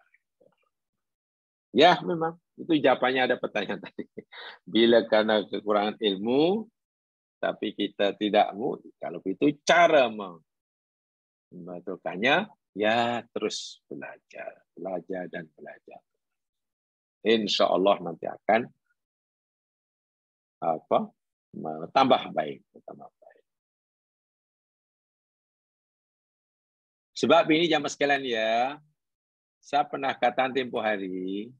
Ya, memang. Itu jawabannya ada pertanyaan tadi. Bila karena kekurangan ilmu, tapi kita tidak mau, kalau itu cara membetulkannya, ya terus belajar. Belajar dan belajar. Insya Allah nanti akan apa tambah baik. Tambah baik. Sebab ini jamaah sekalian ya, saya pernah katakan tempoh hari,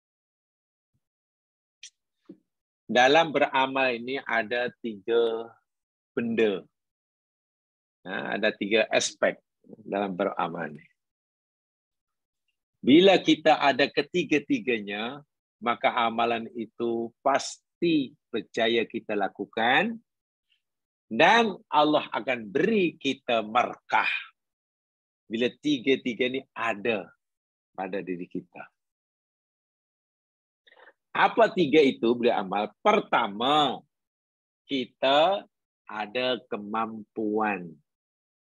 dalam beramal ini ada tiga benda. Nah, ada tiga aspek dalam beramal ini. Bila kita ada ketiga-tiganya, maka amalan itu pasti percaya kita lakukan, dan Allah akan beri kita markah. Bila tiga-tiga ini ada pada diri kita. Apa tiga itu boleh amal? Pertama, kita ada kemampuan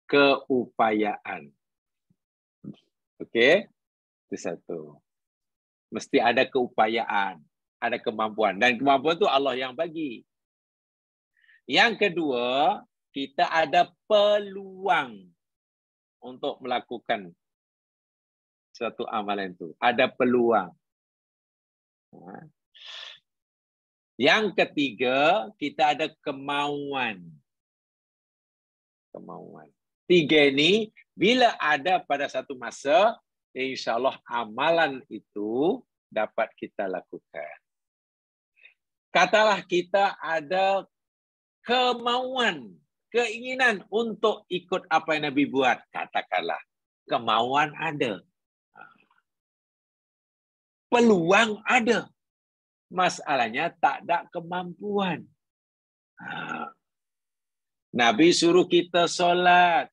keupayaan. Okey? Itu satu. Mesti ada keupayaan, ada kemampuan. Dan kemampuan itu Allah yang bagi. Yang kedua, kita ada peluang untuk melakukan suatu amalan itu. Ada peluang. Yang ketiga, kita ada kemauan. Kemauan. Tiga ini, bila ada pada satu masa, insya-Allah amalan itu dapat kita lakukan. Katalah kita ada kemauan, keinginan untuk ikut apa yang Nabi buat. Katakanlah, kemauan ada. Peluang ada. Masalahnya tak ada kemampuan. Nabi suruh kita solat.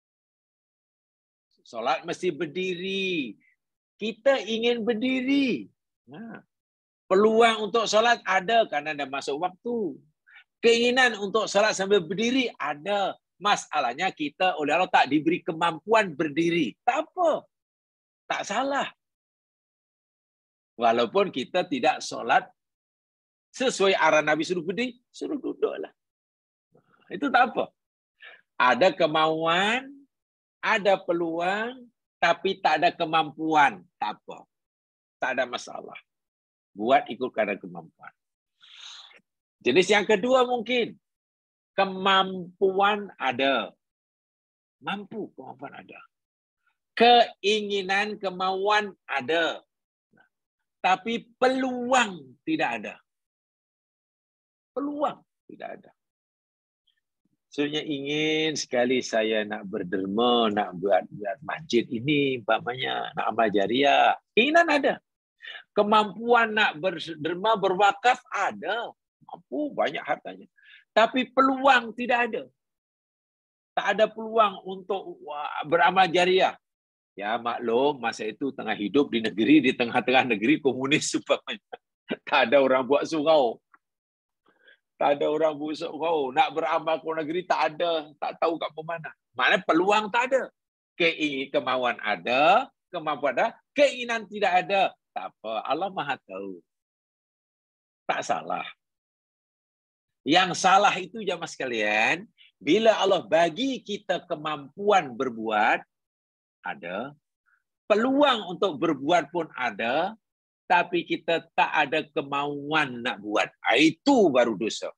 Solat mesti berdiri. Kita ingin berdiri. Nah, peluang untuk solat ada karena dah masuk waktu. Keinginan untuk solat sambil berdiri ada. Masalahnya kita oleh Allah tak diberi kemampuan berdiri. Tak apa. Tak salah. Walaupun kita tidak solat sesuai arah Nabi suruh berdiri, suruh duduklah. Itu tak apa. Ada kemauan, ada peluang, tapi tak ada kemampuan. Tak apa. Tak ada masalah. Buat ikut kadar kemampuan. Jenis yang kedua mungkin. Kemampuan ada. Mampu, kemampuan ada. Keinginan, kemauan ada. Tapi peluang tidak ada. Peluang tidak ada. Sebenarnya ingin sekali saya nak berderma, nak buat, buat masjid ini, umpamanya nak amal jariah. Keinginan ada. Kemampuan nak berderma, berwakaf ada. Mampu, banyak hartanya. Tapi peluang tidak ada. Tak ada peluang untuk beramal jariah. Ya maklum, masa itu tengah hidup di negeri, di tengah-tengah negeri komunis umpamanya. Tak ada orang buat surau. Tak ada orang buat surau. Nak beramal ke negeri tak ada. Tak tahu kat mana. Maknanya peluang tak ada. Keinginan, kemauan ada. Kemampuan ada. Keinginan tidak ada. Tak apa. Allah Maha tahu. Tak salah. Yang salah itu jamaah sekalian. Bila Allah bagi kita kemampuan berbuat. Ada. Peluang untuk berbuat pun ada. Tapi kita tak ada kemauan nak buat. Itu baru dosa.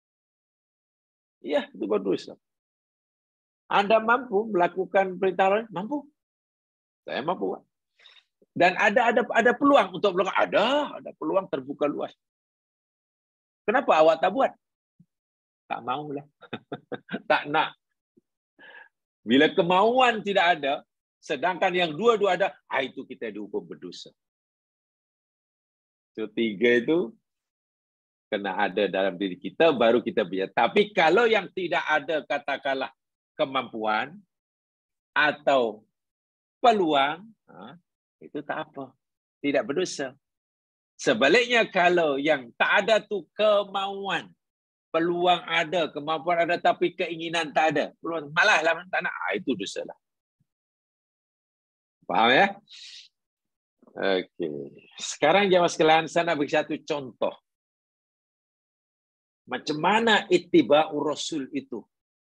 Ya, itu baru dosa. Anda mampu melakukan perintah lain? Mampu. Saya mampu. Dan ada ada ada peluang untuk melakukan. Ada, ada peluang terbuka luas. Kenapa awak tak buat? Tak maulah. Tak nak. Bila kemauan tidak ada, sedangkan yang dua-dua ada, itu kita dihukum berdosa. So, tiga itu kena ada dalam diri kita, baru kita biar. Tapi kalau yang tidak ada, katakanlah kemampuan atau peluang, itu tak apa. Tidak berdosa. Sebaliknya kalau yang tak ada tu kemauan, peluang ada, kemampuan ada, tapi keinginan tak ada, peluang malah lah tak nak, itu dosa lah. Faham ya? Okey. Sekarang jemaah sekalian, saya nak beri satu contoh. Macam mana ittiba'ur Rasul itu?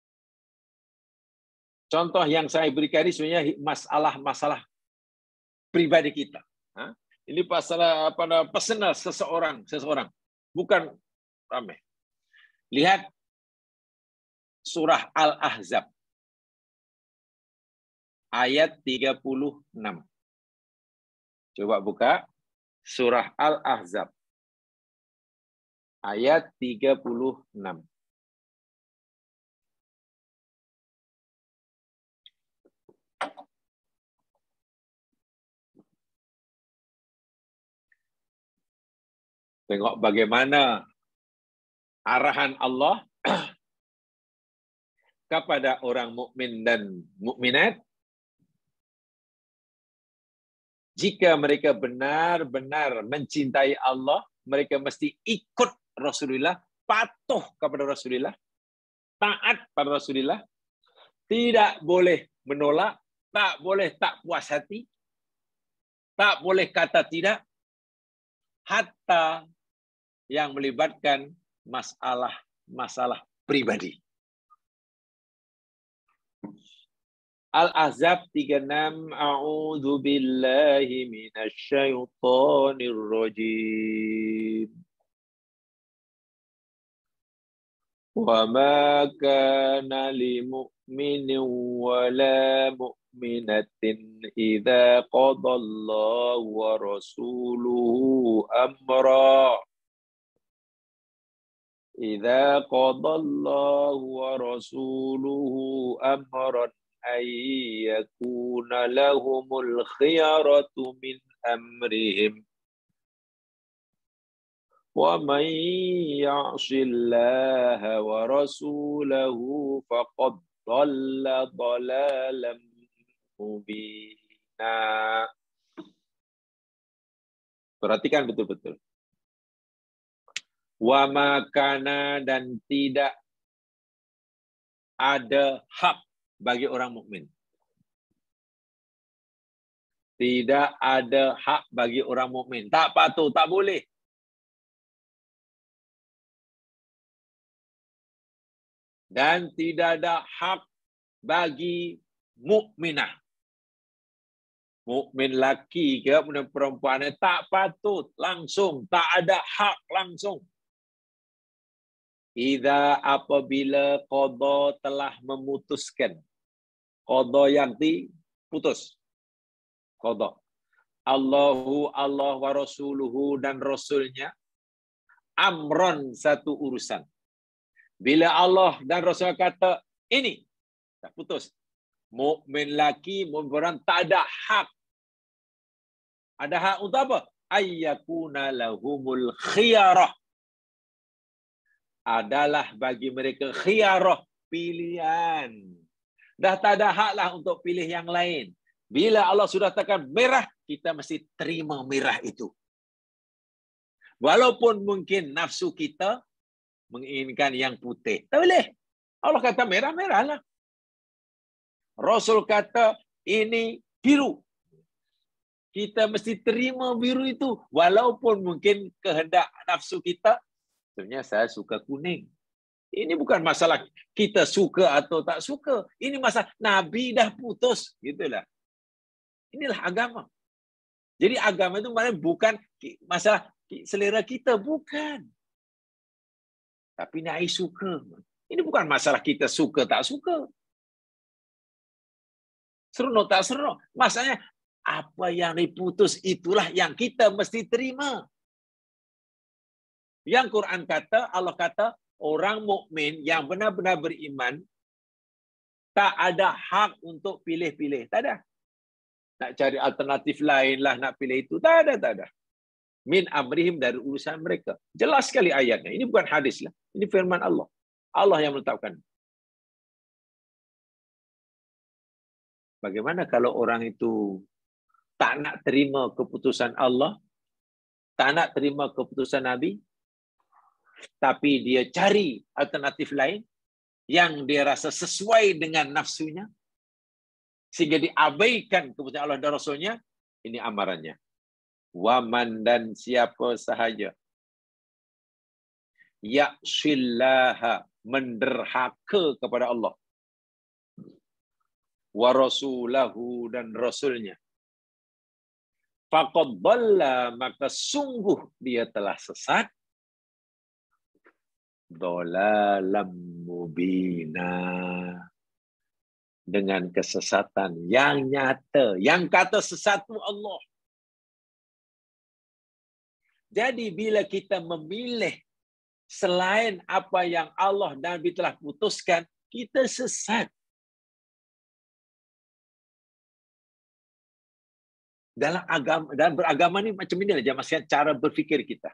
Contoh yang saya berikan ini sebenarnya masalah-masalah pribadi kita. Ha? Ini masalah pada personal seseorang, seseorang. Bukan ramai. Lihat surah Al-Ahzab. Ayat tiga puluh enam. Coba buka surah Al-Ahzab. Ayat tiga puluh enam. Tengok bagaimana arahan Allah kepada orang mukmin dan mukminat. Jika mereka benar-benar mencintai Allah, mereka mesti ikut Rasulullah, patuh kepada Rasulullah, taat pada Rasulullah. Tidak boleh menolak, tak boleh tak puas hati, tak boleh kata tidak, hatta yang melibatkan masalah-masalah pribadi. Al-Ahzab tiga puluh enam. A'udzu billahi minasyaitonir rajim. Wa ma kana lil mu'minin wa la mu'minatin idza qadallahu wa rasuluhu amra. Idza qadallahu wa rasuluhu amran ay yakuna lahumul khiyaratu min amrihim wa man ya'sillaha wa rasulahu faqad dhalla dhalalan mubina. Perhatikan betul-betul. Wa makana, dan tidak ada hak bagi orang mukmin. Tidak ada hak bagi orang mukmin. Tak patut, tak boleh. Dan tidak ada hak bagi mukminah. Mukmin laki ke mukmin perempuan, tak patut langsung, tak ada hak langsung. Idza, apabila qada telah memutuskan. Qada yang diputus. Qada. Allahu, Allah wa rasuluhu, dan rasulnya. Amron, satu urusan. Bila Allah dan Rasul kata ini, tak putus. Mukmin laki, mukmin perempuan tak ada hak. Ada hak untuk apa? Ayyakuna lahumul khiyarah. Adalah bagi mereka khiyarah, pilihan. Dah tak ada hak lah untuk pilih yang lain. Bila Allah sudah tekan merah, kita mesti terima merah itu. Walaupun mungkin nafsu kita menginginkan yang putih. Tak boleh. Allah kata merah, merahlah. Rasul kata ini biru. Kita mesti terima biru itu. Walaupun mungkin kehendak nafsu kita, sebenarnya saya suka kuning. Ini bukan masalah kita suka atau tak suka. Ini masalah Nabi dah putus. Gitulah. Inilah agama. Jadi agama itu maknanya bukan masalah selera kita. Bukan. Tapi Nabi suka. Ini bukan masalah kita suka tak suka. Seronok tak seronok. Masalahnya apa yang diputus itulah yang kita mesti terima. Yang Quran kata, Allah kata, orang mukmin yang benar-benar beriman tak ada hak untuk pilih-pilih. Tak ada. Nak cari alternatif lain lah, nak pilih itu. Tak ada, tak ada. Min amrihim, dari urusan mereka. Jelas sekali ayatnya. Ini bukan hadis lah. Ini firman Allah. Allah yang menetapkan. Bagaimana kalau orang itu tak nak terima keputusan Allah, tak nak terima keputusan Nabi, tapi dia cari alternatif lain yang dia rasa sesuai dengan nafsunya, sehingga diabaikan keputusan Allah dan Rasulnya. Ini amarannya. Waman, dan siapa sahaja ya'shillaha, menderhaka kepada Allah, wa rasulahu, dan rasulnya, faqad dhalla, maka sungguh dia telah sesat, dhalalam mubina, dengan kesesatan yang nyata. Yang kata sesat itu Allah. Jadi bila kita memilih selain apa yang Allah dan Nabi telah putuskan, kita sesat. Dalam agama, dalam beragama ni macam ini aja, maksudnya cara berfikir kita.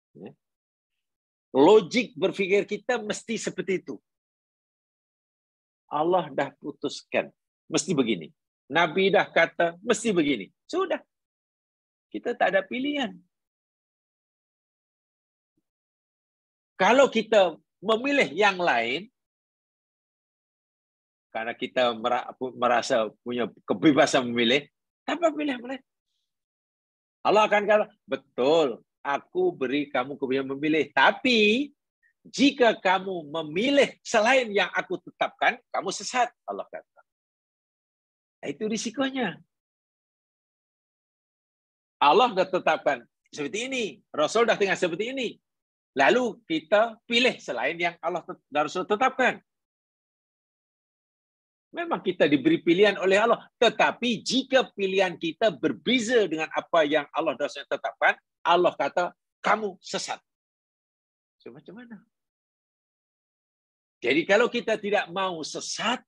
Logik berfikir kita mesti seperti itu. Allah dah putuskan, mesti begini. Nabi dah kata, mesti begini. Sudah. Kita tak ada pilihan. Kalau kita memilih yang lain, karena kita merasa punya kebebasan memilih, tanpa pilih mereka. Allah akan kata, betul, aku beri kamu kebebasan memilih. Tapi, jika kamu memilih selain yang aku tetapkan, kamu sesat. Allah kata. Itu risikonya. Allah dah tetapkan seperti ini. Rasul dah tinggal seperti ini. Lalu kita pilih selain yang Allah dan Rasul tetapkan. Memang kita diberi pilihan oleh Allah. Tetapi jika pilihan kita berbeza dengan apa yang Allah dan Rasul tetapkan, Allah kata, kamu sesat. So, macam mana? Jadi kalau kita tidak mau sesat,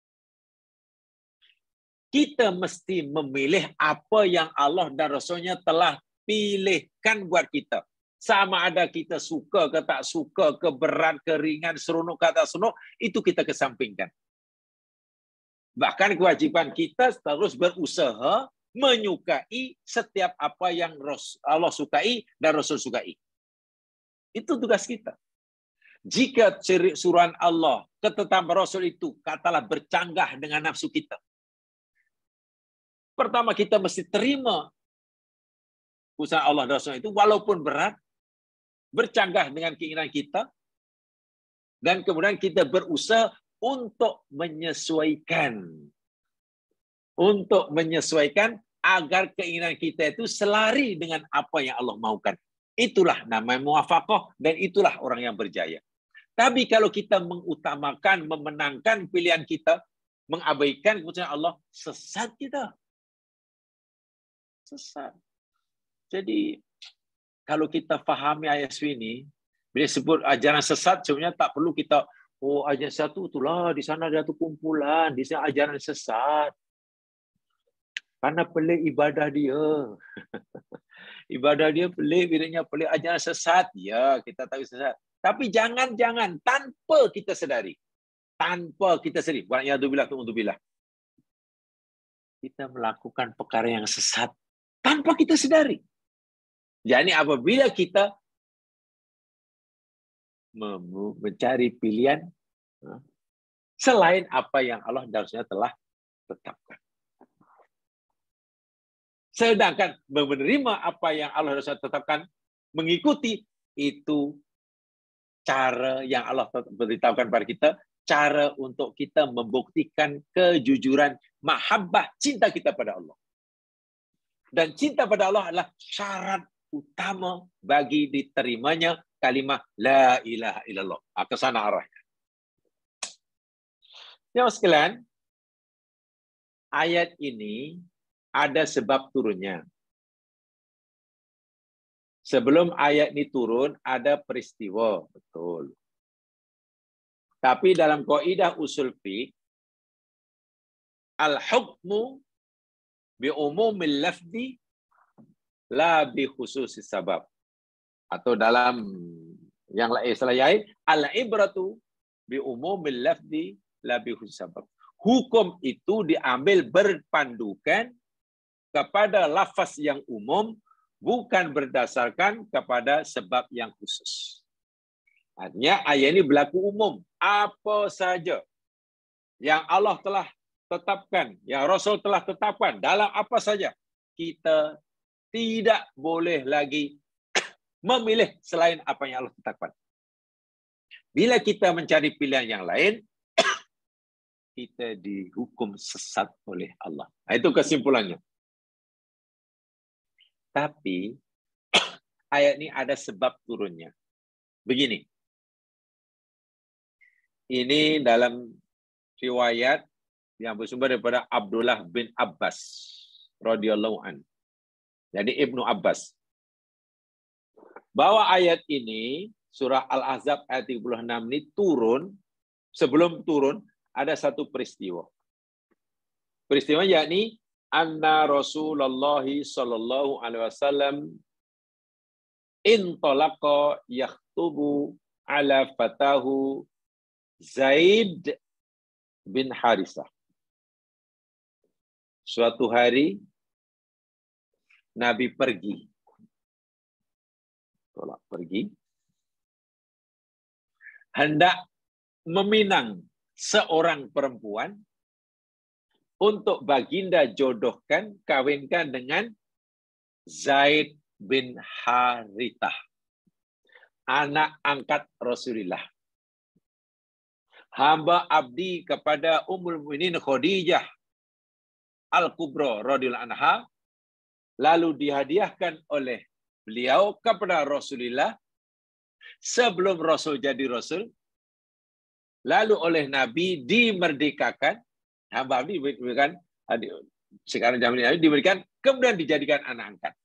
kita mesti memilih apa yang Allah dan Rasulnya telah pilihkan buat kita. Sama ada kita suka ke tak suka, ke berat, ke ringan, seronok ke tak seronok, itu kita kesampingkan. Bahkan kewajipan kita terus berusaha menyukai setiap apa yang Allah sukai dan Rasul sukai. Itu tugas kita. Jika suruhan Allah, ketetapan Rasul itu katalah bercanggah dengan nafsu kita. Pertama kita mesti terima usaha Allah dan Rasul itu walaupun berat, bercanggah dengan keinginan kita, dan kemudian kita berusaha untuk menyesuaikan. Untuk menyesuaikan agar keinginan kita itu selari dengan apa yang Allah mahukan. Itulah namanya muwafaqah dan itulah orang yang berjaya. Tapi kalau kita mengutamakan, memenangkan pilihan kita, mengabaikan keputusan Allah, sesat kita. Sesat. Jadi kalau kita fahami ayat ini, bila sebut ajaran sesat, sebenarnya tak perlu kita, oh ajaran satu itulah, di sana ada satu kumpulan, di sana ajaran sesat. Karena pelik ibadah dia. Ibadah dia pelik, bidangnya pelik, ajaran sesat. Ya, kita tahu sesat. Tapi jangan-jangan tanpa kita sedari. Tanpa kita sedari. Wa'iyadzubillah, tu'udzubillah. Kita melakukan perkara yang sesat. Tanpa kita sedari. Jadi apabila kita mencari pilihan selain apa yang Allah dan Rasulnya telah tetapkan. Sedangkan menerima apa yang Allah dan Rasulnya tetapkan, mengikuti, itu cara yang Allah beritahukan pada kita, cara untuk kita membuktikan kejujuran, mahabbah, cinta kita pada Allah. Dan cinta pada Allah adalah syarat utama bagi diterimanya kalimah la ilaha illallah. Ke sana arahnya. Ya sekalian, ayat ini ada sebab turunnya. Sebelum ayat ini turun, ada peristiwa. Betul. Tapi dalam kaidah usul fiqh, al-hukmu bi umumil lafzi la bi khususis sabab. Atau dalam yang lain selain al-ibratu bi umumil lafzi la bi khususis sabab. Hukum itu diambil berpandukan kepada lafaz yang umum, bukan berdasarkan kepada sebab yang khusus. Artinya ayat ini berlaku umum. Apa saja yang Allah telah tetapkan, yang Rasul telah tetapkan, dalam apa saja, kita tidak boleh lagi memilih selain apa yang Allah tetapkan. Bila kita mencari pilihan yang lain, kita dihukum sesat oleh Allah. Nah, itu kesimpulannya. Tapi ayat ini ada sebab turunnya. Begini. Ini dalam riwayat yang bersumber daripada Abdullah bin Abbas radhiyallahu an. Jadi Ibnu Abbas. Bahwa ayat ini surah Al-Ahzab ayat tiga puluh enam ini turun, sebelum turun ada satu peristiwa. Peristiwa yakni anna Rasulullah sallallahu alaihi wasallam intalaqa yakhtubu ala fatahu Zaid bin Harisah. Suatu hari Nabi pergi. Tolak pergi. Hendak meminang seorang perempuan untuk baginda jodohkan, kawinkan dengan Zaid bin Harithah, anak angkat Rasulullah. Hamba abdi kepada Ummul Mukminin Khadijah Al-Kubra radhiyallahu anha, lalu dihadiahkan oleh beliau kepada Rasulullah sebelum Rasul jadi Rasul, lalu oleh Nabi dimerdekakan, hamba abdi diberikan, sekarang zaman ini diberikan, kemudian dijadikan anak angkat.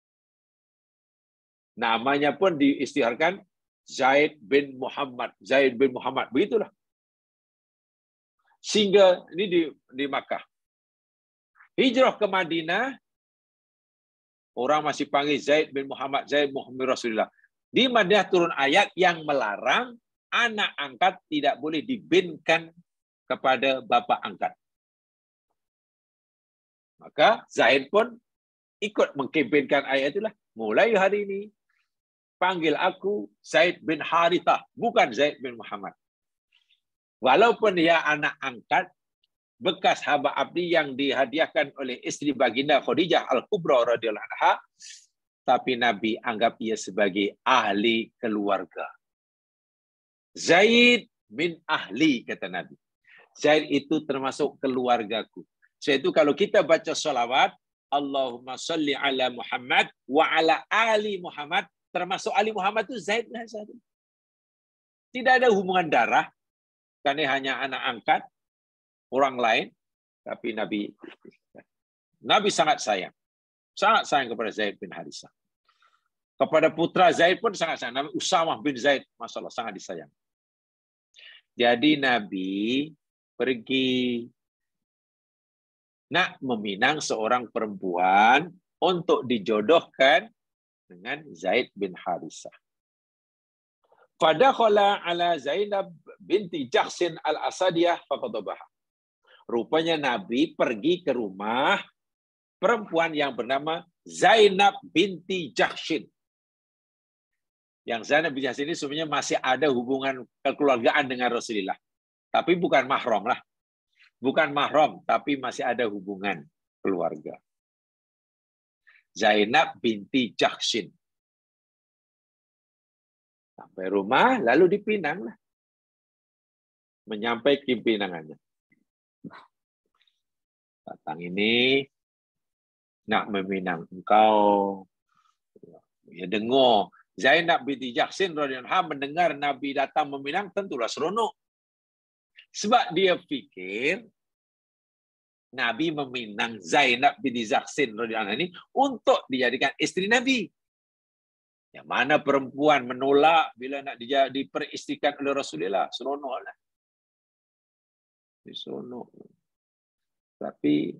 Namanya pun diistiharkan Zaid bin Muhammad, Zaid bin Muhammad, begitulah. Sehingga ini di, di Makkah. Hijrah ke Madinah, orang masih panggil Zaid bin Muhammad, Zaid Muhammad Rasulullah. Di Madinah turun ayat yang melarang anak angkat tidak boleh dibinkan kepada bapak angkat. Maka Zaid pun ikut mengkempenkan ayat itulah. Mulai hari ini, panggil aku Zaid bin Harithah, bukan Zaid bin Muhammad. Walaupun dia anak angkat, bekas hamba abdi yang dihadiahkan oleh istri baginda Khadijah Al-Kubra radhiyallahu anha, tapi Nabi anggap ia sebagai ahli keluarga. Zaid bin ahli, kata Nabi. Zaid itu termasuk keluargaku. Sebab itu kalau kita baca salawat, Allahumma salli ala Muhammad wa ala ali Muhammad, termasuk ali Muhammad itu Zaid lah. Tidak ada hubungan darah, karena hanya anak angkat orang lain, tapi Nabi Nabi sangat sayang. Sangat sayang kepada Zaid bin Harithah. Kepada putra Zaid pun sangat sayang. Nabi Usamah bin Zaid, Masya Allah, sangat disayang. Jadi Nabi pergi nak meminang seorang perempuan untuk dijodohkan dengan Zaid bin Harithah. Fadakhala ala Zainab binti Jahsin al-Asadiyah faqadabaha. Rupanya Nabi pergi ke rumah perempuan yang bernama Zainab binti Jahsin. Yang Zainab binti Jahsin ini sebenarnya masih ada hubungan kekeluargaan dengan Rasulullah. Tapi bukan mahram lah. Bukan mahram, tapi masih ada hubungan keluarga. Zainab binti Jahsin. Sampai rumah, lalu dipinang lah. Menyampaikan pinangannya. Datang ini, nak meminang engkau. Ya dengar. Zainab binti Jahsin radhiyallahu anha mendengar Nabi datang meminang, tentulah seronok. Sebab dia fikir, Nabi meminang Zainab binti Jahsin radhiyallahu anha ini untuk dijadikan istri Nabi. Yang mana perempuan menolak bila nak diperistrikan oleh Rasulullah. Seronoklah. Seronok. Tapi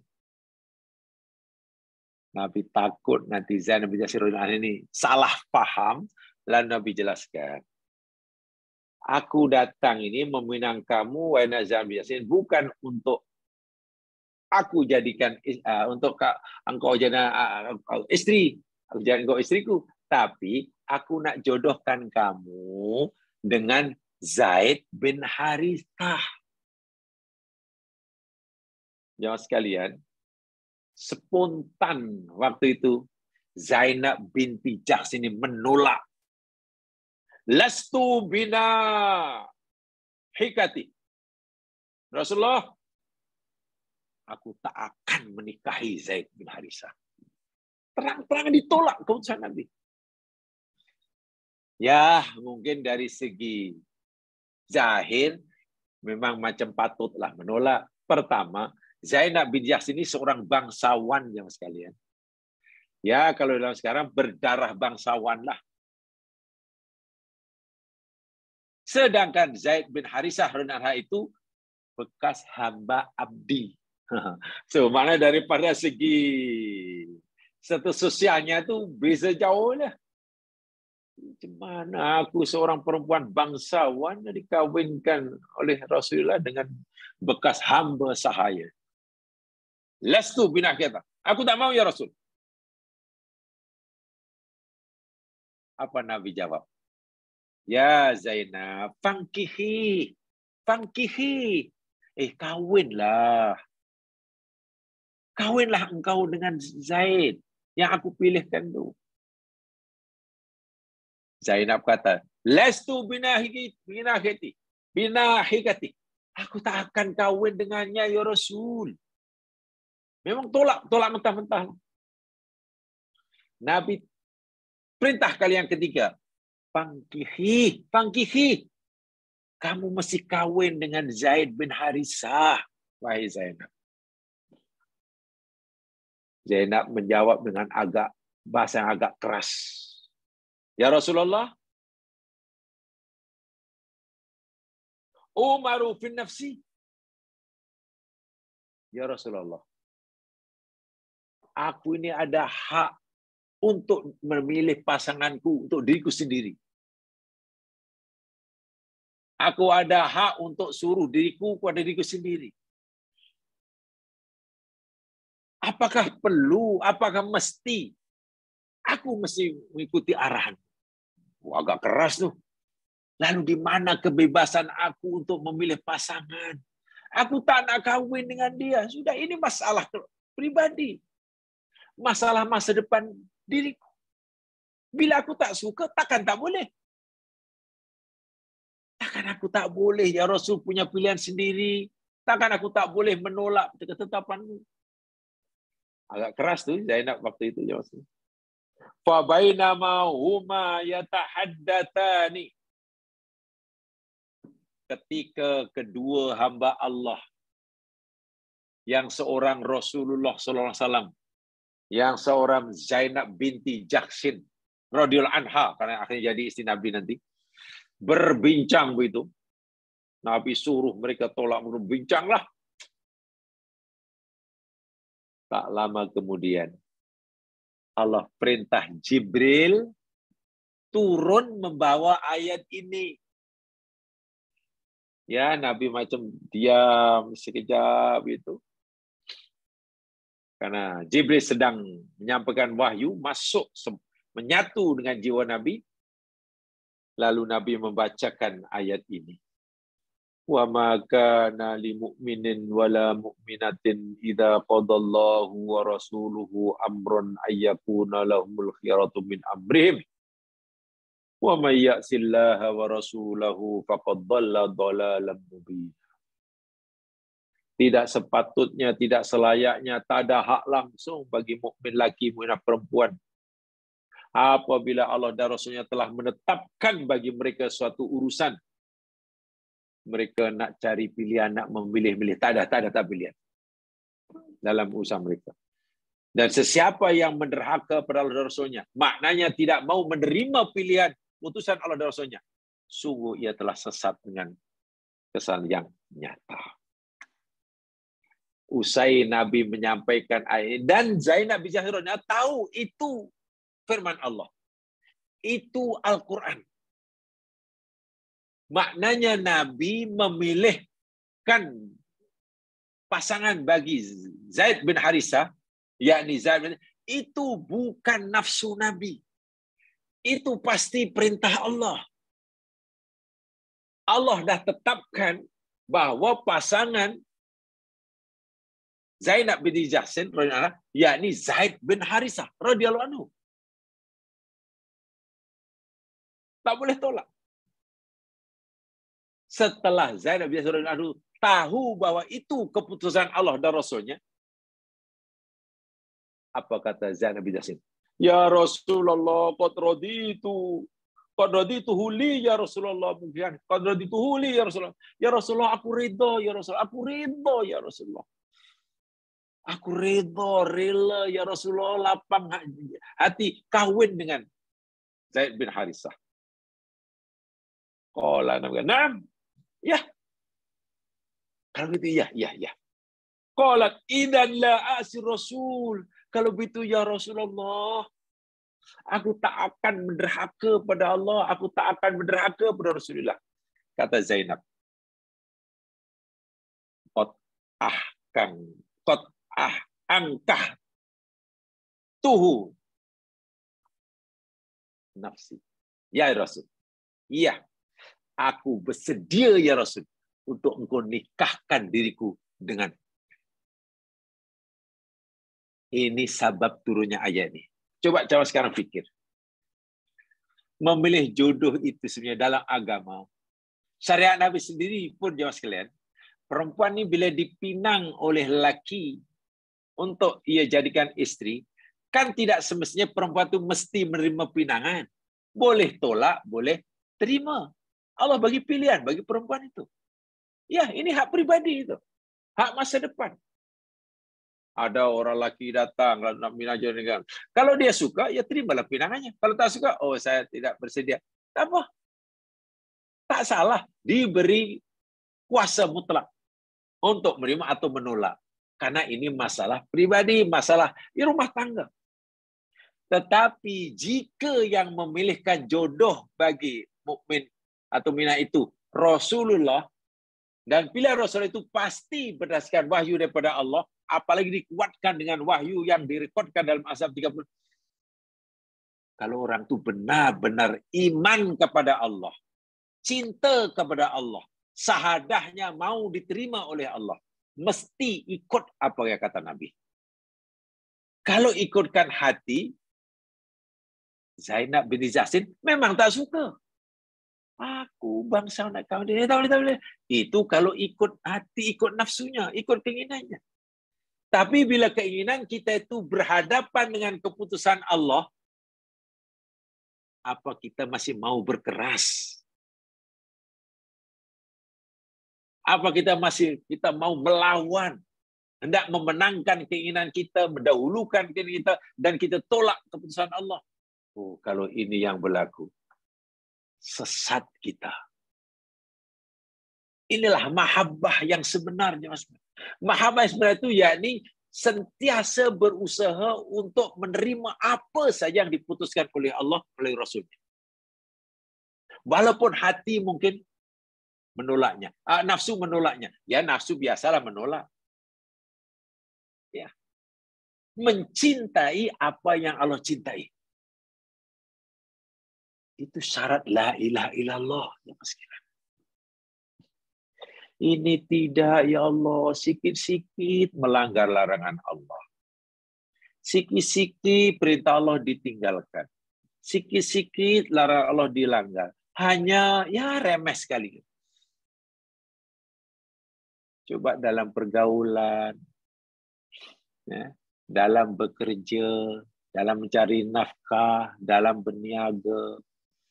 Nabi takut nanti Zainab binti Jahsin ini salah faham. Lalu Nabi jelaskan. Aku datang ini meminang kamu, wahai Zainab binti Jahsin, bukan untuk aku jadikan uh, untuk engkau jadi uh, istri. Aku jadi engkau istriku. Tapi aku nak jodohkan kamu dengan Zaid bin Harithah. Jemaah sekalian, spontan waktu itu Zainab binti Jahsh ini menolak. Lastu bina hikati. Rasulullah, aku tak akan menikahi Zaid bin Harithah. Terang-terang ditolak keputusan Nabi. Ya, mungkin dari segi zahir memang macam patutlah menolak. Pertama, Zainab bin Jahsh ini seorang bangsawan yang sekalian. Ya, kalau dalam sekarang berdarah bangsawan lah. Sedangkan Zaid bin Harithah radhiyallahu itu bekas hamba abdi. So, mana daripada segi status sosialnya itu beza jauh lah. Macam mana aku seorang perempuan bangsawan dikawinkan oleh Rasulullah dengan bekas hamba sahaya. Lastu bina kita. Aku tak mau ya Rasul. Apa Nabi jawab? Ya Zainab, fankihi. Fangkihi. Eh, kawinlah. Kawinlah engkau dengan Zaid yang aku pilihkan tu. Zainab kata, Lestu binahiki, binahiti, binahikati. Aku tak akan kawin dengannya, ya Rasul. Memang tolak, tolak mentah-mentah. Nabi perintah kali yang ketiga, Fangkihi, fangkihi. Kamu mesti kawin dengan Zaid bin Harisah, wahai Zainab. Zainab menjawab dengan agak bahasa yang agak keras. Ya Rasulullah, umaru fin nafsi. Ya Rasulullah, aku ini ada hak untuk memilih pasanganku untuk diriku sendiri. Aku ada hak untuk suruh diriku kepada diriku sendiri. Apakah perlu, apakah mesti aku mesti mengikuti arahan? Oh, agak keras tuh. Lalu di mana kebebasan aku untuk memilih pasangan? Aku tak nak kawin dengan dia. Sudah, ini masalah pribadi. Masalah masa depan diriku. Bila aku tak suka, takkan tak boleh. Takkan aku tak boleh, ya Rasul punya pilihan sendiri. Takkan aku tak boleh menolak ketetapanmu. Agak keras tuh Zainab waktu itu, ya Rasul. Fa bainama huma yatahaddatsani. Ketika kedua hamba Allah, yang seorang Rasulullah sallallahu alaihi wasallam, yang seorang Zainab binti Jahsyin radhiyallahu anha, karena akhirnya jadi istri Nabi nanti, berbincang begitu. Nabi suruh mereka tolak, berbincanglah. Tak lama kemudian, Allah perintah Jibril turun membawa ayat ini. Ya, Nabi macam diam sekejap itu. Karena Jibril sedang menyampaikan wahyu, masuk menyatu dengan jiwa Nabi. Lalu Nabi membacakan ayat ini. Wa ma kana lil mu'minin wala mu'minatin idza qadallahu wa rasuluhu amran ayyakuna lahumul khiyaratu min amrihim. Wa may ya'sillaha wa rasulahu faqad dhalla dhalalan mubina. Tidak sepatutnya, tidak selayaknya, tak ada hak langsung bagi mukmin laki, mukminah perempuan apabila Allah dan Rasulnya telah menetapkan bagi mereka suatu urusan, mereka nak cari pilihan, nak memilih-milih, tak ada, tak ada tak pilihan dalam urusan mereka. Dan sesiapa yang menderhaka pada Allah dan Rasulnya, maknanya tidak mau menerima pilihan putusan Allah dan Rasulnya, sungguh ia telah sesat dengan kesalahan yang nyata. Usai Nabi menyampaikan ayat, dan Zainab binti Jahsyin tahu itu firman Allah. Itu Al-Quran. Maknanya Nabi memilihkan pasangan bagi Zaid bin Harisah, yakni Zaid bin, itu bukan nafsu Nabi. Itu pasti perintah Allah. Allah dah tetapkan bahawa pasangan Zainab binti Jahsyin, yakni Zaid bin Harisah radhiyallahu anhu. Tak boleh tolak. Setelah Zainab binti Jahsyin radhiyallahu anhu tahu bahwa itu keputusan Allah dan Rasulnya, apa kata Zainab binti Jahsyin? Ya Rasulullah, qad raditu. Qad raditu li ya Rasulullah. Qad raditu li ya Rasulullah. Ya Rasulullah, aku ridha ya Rasulullah. Aku ridha ya Rasulullah. Aku ridha, rela ya Rasulullah, lapang hati kawin dengan Zaid bin Harisah. Qala Nabi, "Na'am." Ya. Kalau begitu ya, ya, ya. Qalat idan la asir Rasul. Kalau begitu ya Rasulullah, aku tak akan menderhaka pada Allah, aku tak akan menderhaka pada Rasulullah. Kata Zainab. Qad ahkan, qad ah angkah tuhu nafsi. Ya Rasul. Iya, aku bersedia ya Rasul untuk engkau nikahkan diriku dengan. Ini sebab turunnya ayat ini. Coba coba sekarang pikir. Memilih jodoh itu sebenarnya dalam agama. Syariat Nabi sendiri pun jemaah sekalian, perempuan ini bila dipinang oleh lelaki untuk ia jadikan istri, kan tidak semestinya perempuan itu mesti menerima pinangan. Boleh tolak, boleh terima. Allah bagi pilihan bagi perempuan itu. Ya, ini hak pribadi itu. Hak masa depan. Ada orang lelaki datang nak minang jodoh. Kalau dia suka, ya terimalah pinangannya. Kalau tak suka, oh saya tidak bersedia. Tak apa. Tak salah. Diberi kuasa mutlak untuk menerima atau menolak. Karena ini masalah pribadi, masalah di rumah tangga. Tetapi jika yang memilihkan jodoh bagi mukmin atau minat itu Rasulullah, dan pilihan Rasul itu pasti berdasarkan wahyu daripada Allah, apalagi dikuatkan dengan wahyu yang direkodkan dalam Azab tiga puluh. Kalau orang itu benar-benar iman kepada Allah, cinta kepada Allah, sahadahnya mau diterima oleh Allah, mesti ikut apa yang kata Nabi. Kalau ikutkan hati, Zainab binti Jahsin memang tak suka. Aku bangsa nak kawin dia, tak boleh, tak boleh. Itu kalau ikut hati, ikut nafsunya, ikut keinginannya. Tapi bila keinginan kita itu berhadapan dengan keputusan Allah, apa kita masih mau berkeras? Apa kita masih kita mau melawan, hendak memenangkan keinginan kita, mendahulukan keinginan kita, dan kita tolak keputusan Allah? Oh, kalau ini yang berlaku, sesat kita. Inilah mahabbah yang sebenarnya. Mahabbah yang sebenarnya itu yakni sentiasa berusaha untuk menerima apa saja yang diputuskan oleh Allah oleh Rasulnya. Walaupun hati mungkin menolaknya, nafsu menolaknya. Ya, nafsu biasalah menolak. Ya. Mencintai apa yang Allah cintai. Itu syarat la ilaha illallah. Ya, ini tidak, ya Allah, sikit-sikit melanggar larangan Allah. Sikit-sikit perintah Allah ditinggalkan. Sikit-sikit larangan Allah dilanggar. Hanya ya remeh sekali. Coba dalam pergaulan, ya, dalam bekerja, dalam mencari nafkah, dalam berniaga,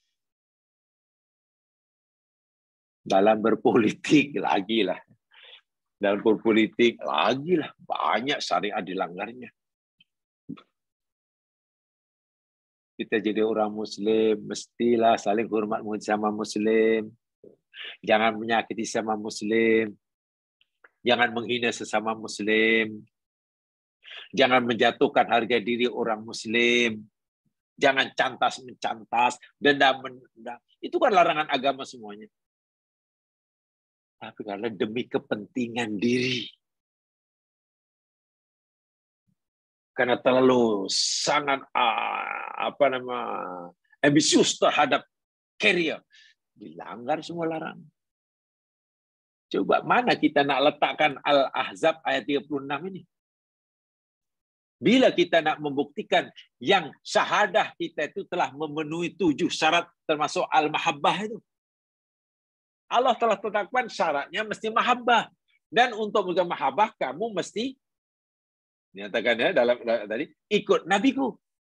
dalam berpolitik lagi lah. Dalam berpolitik lagi lah. Banyak syariat dilanggarnya. Kita jadi orang Muslim, mestilah saling hormat sama Muslim. Jangan menyakiti sama Muslim. Jangan menghina sesama Muslim. Jangan menjatuhkan harga diri orang Muslim. Jangan cantas-mencantas, dendam-mendendam. Itu kan larangan agama semuanya. Tapi karena demi kepentingan diri. Karena terlalu sangat apa nama ambisius terhadap career, dilanggar semua larangan. Coba mana kita nak letakkan Al-Ahzab ayat tiga puluh enam ini? Bila kita nak membuktikan yang syahadah kita itu telah memenuhi tujuh syarat termasuk al-mahabbah itu. Allah telah tetapkan syaratnya mesti mahabbah. Dan untuk menjaga mahabbah, kamu mesti, nyatakan ya dalam, dalam tadi, ikut nabiku.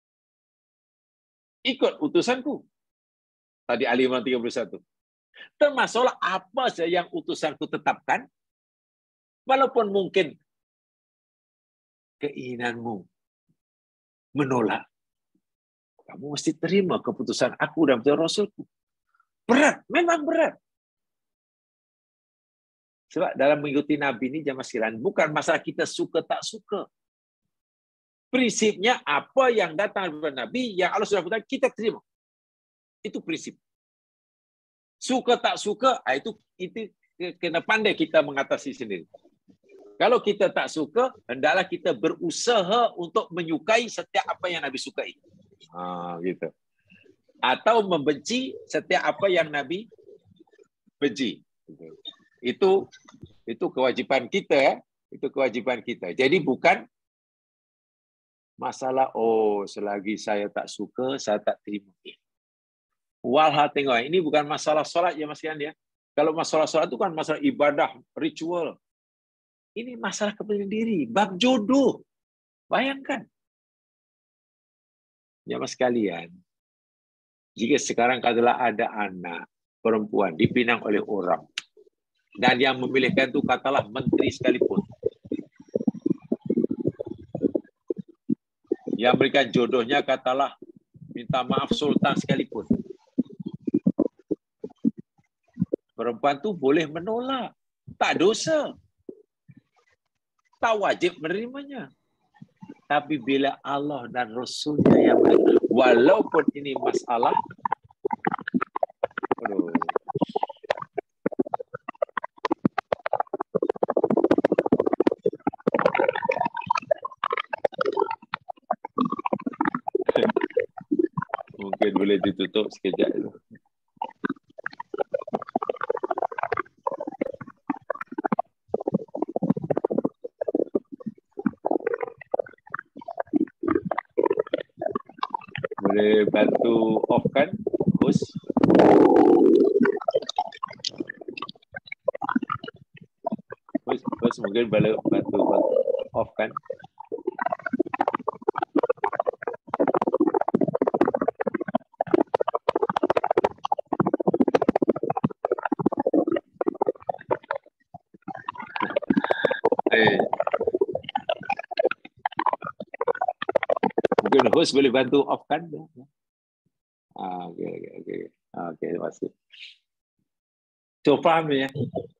Ikut utusanku. Tadi Ali Imran tiga puluh satu. Termasuklah apa saja yang utusanku tetapkan, walaupun mungkin keinginanmu menolak. Kamu mesti terima keputusan aku dan Rasulku. Berat, memang berat. Sebab dalam mengikuti Nabi ini jamaah sekalian, bukan masalah kita suka tak suka. Prinsipnya apa yang datang dari Nabi, yang Allah sudah katakan, kita terima. Itu prinsip. Suka tak suka, itu itu kena pandai kita mengatasi sendiri. Kalau kita tak suka, hendaklah kita berusaha untuk menyukai setiap apa yang Nabi sukai. Ha, gitu. Atau membenci setiap apa yang Nabi benci. Itu itu kewajiban kita, ya. Itu kewajiban kita. Jadi bukan masalah, oh selagi saya tak suka, saya tak terima. Walha tengok, ini bukan masalah sholat ya Mas Yan ya. Kalau masalah sholat itu kan masalah ibadah, ritual. Ini masalah kepentingan diri, bab jodoh. Bayangkan. Ya Mas sekalian, jika sekarang katalah ada anak perempuan dipinang oleh orang, dan yang memilihkan itu katalah menteri sekalipun, yang berikan jodohnya katalah minta maaf sultan sekalipun, perempuan itu boleh menolak, tak dosa, tak wajib menerimanya. Tapi bila Allah dan Rasulnya yang berikan, walaupun ini masalah, aduh, mungkin boleh ditutup sekejap itu. Boleh bantu off kan, host? Host, host mungkin boleh bantu off kan? Eh. Mungkin host boleh bantu off kan? Ah, okey, okey, okey. Ah, okey, terima kasih. So, faham ya?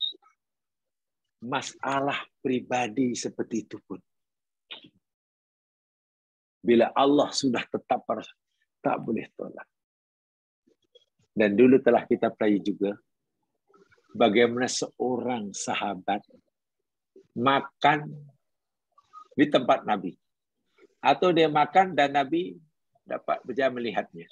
Masalah pribadi seperti itu pun, bila Allah sudah tetap, tak boleh tolak. Dan dulu telah kita pelajari juga bagaimana seorang sahabat makan di tempat Nabi. Atau dia makan dan Nabi dapat berjaya melihatnya.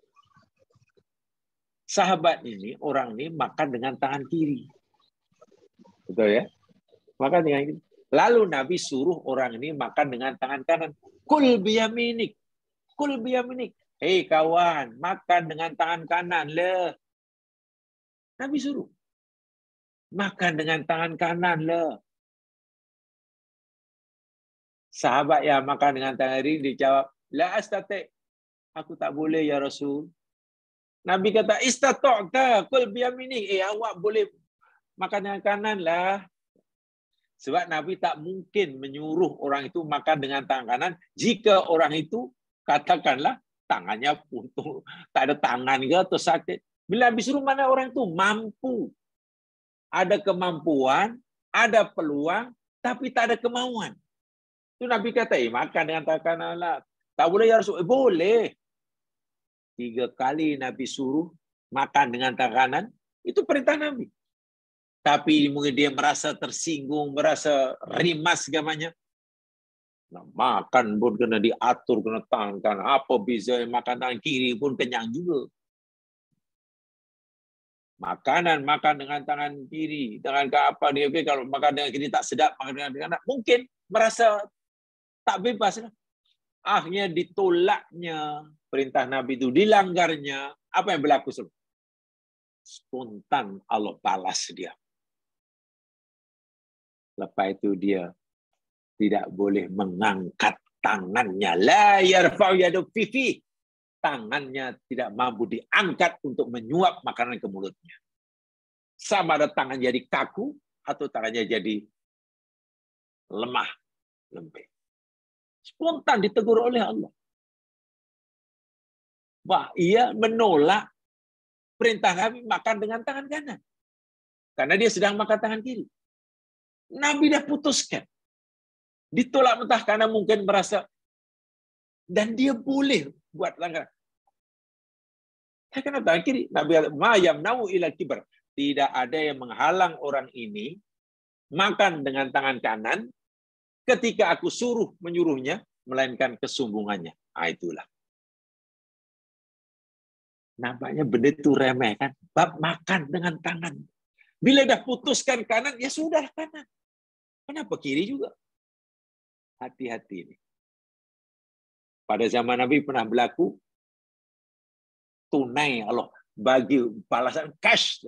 Sahabat ini, orang ini makan dengan tangan kiri. Betul ya? Makan dengan kiri. Lalu Nabi suruh orang ini makan dengan tangan kanan. Kul biyaminik. Kul biyaminik. Hei kawan, makan dengan tangan kanan le. Nabi suruh. Makan dengan tangan kanan le. Sahabat yang makan dengan tangan kiri dijawab, la astati. Aku tak boleh ya Rasul. Nabi kata, istata'ta kul biyaminik. Eh, awak boleh makan dengan kanan lah. Sebab Nabi tak mungkin menyuruh orang itu makan dengan tangan kanan jika orang itu, katakanlah, tangannya puntung, tak ada tangan ke atau sakit. Bila Nabi suruh, mana orang itu mampu. Ada kemampuan, ada peluang, tapi tak ada kemauan. Itu Nabi kata, eh, makan dengan tangan kanan lah. Tak boleh ya Rasul. Eh, boleh. Tiga kali Nabi suruh makan dengan tangan kanan, itu perintah Nabi. Tapi mungkin dia merasa tersinggung, merasa rimas segamanya. Nah, makan pun kena diatur, kena tangan kanan. Apa beza makan tangan kiri pun kenyang juga. Makanan makan dengan tangan kiri, tangan ke apa dia, okay, kalau makan dengan kiri tak sedap, makan dengan kanan mungkin merasa tak bebas. Akhirnya ditolaknya perintah Nabi itu, dilanggarnya. Apa yang berlaku? Spontan Allah balas dia. Lepas itu dia tidak boleh mengangkat tangannya. La yarfa'u yadu fifi. Tangannya tidak mampu diangkat untuk menyuap makanan ke mulutnya. Sama ada tangan jadi kaku atau tangannya jadi lemah, lembek. Spontan ditegur oleh Allah. Wah, ia menolak perintah Nabi makan dengan tangan kanan. Karena dia sedang makan tangan kiri. Nabi dah putuskan. Ditolak mentah karena mungkin merasa, dan dia boleh buat langgar. Saya kena tangan kiri. Nabi kata, ma yamna'u ila kibar. Tidak ada yang menghalang orang ini makan dengan tangan kanan ketika aku suruh menyuruhnya, melainkan kesombongannya. Ah, itulah. Nampaknya benda itu remeh kan? Bab makan dengan tangan. Bila dah putuskan kanan, ya sudah kanan. Kenapa kiri juga? Hati-hati ini. Pada zaman Nabi pernah berlaku, tunai Allah bagi balasan cash.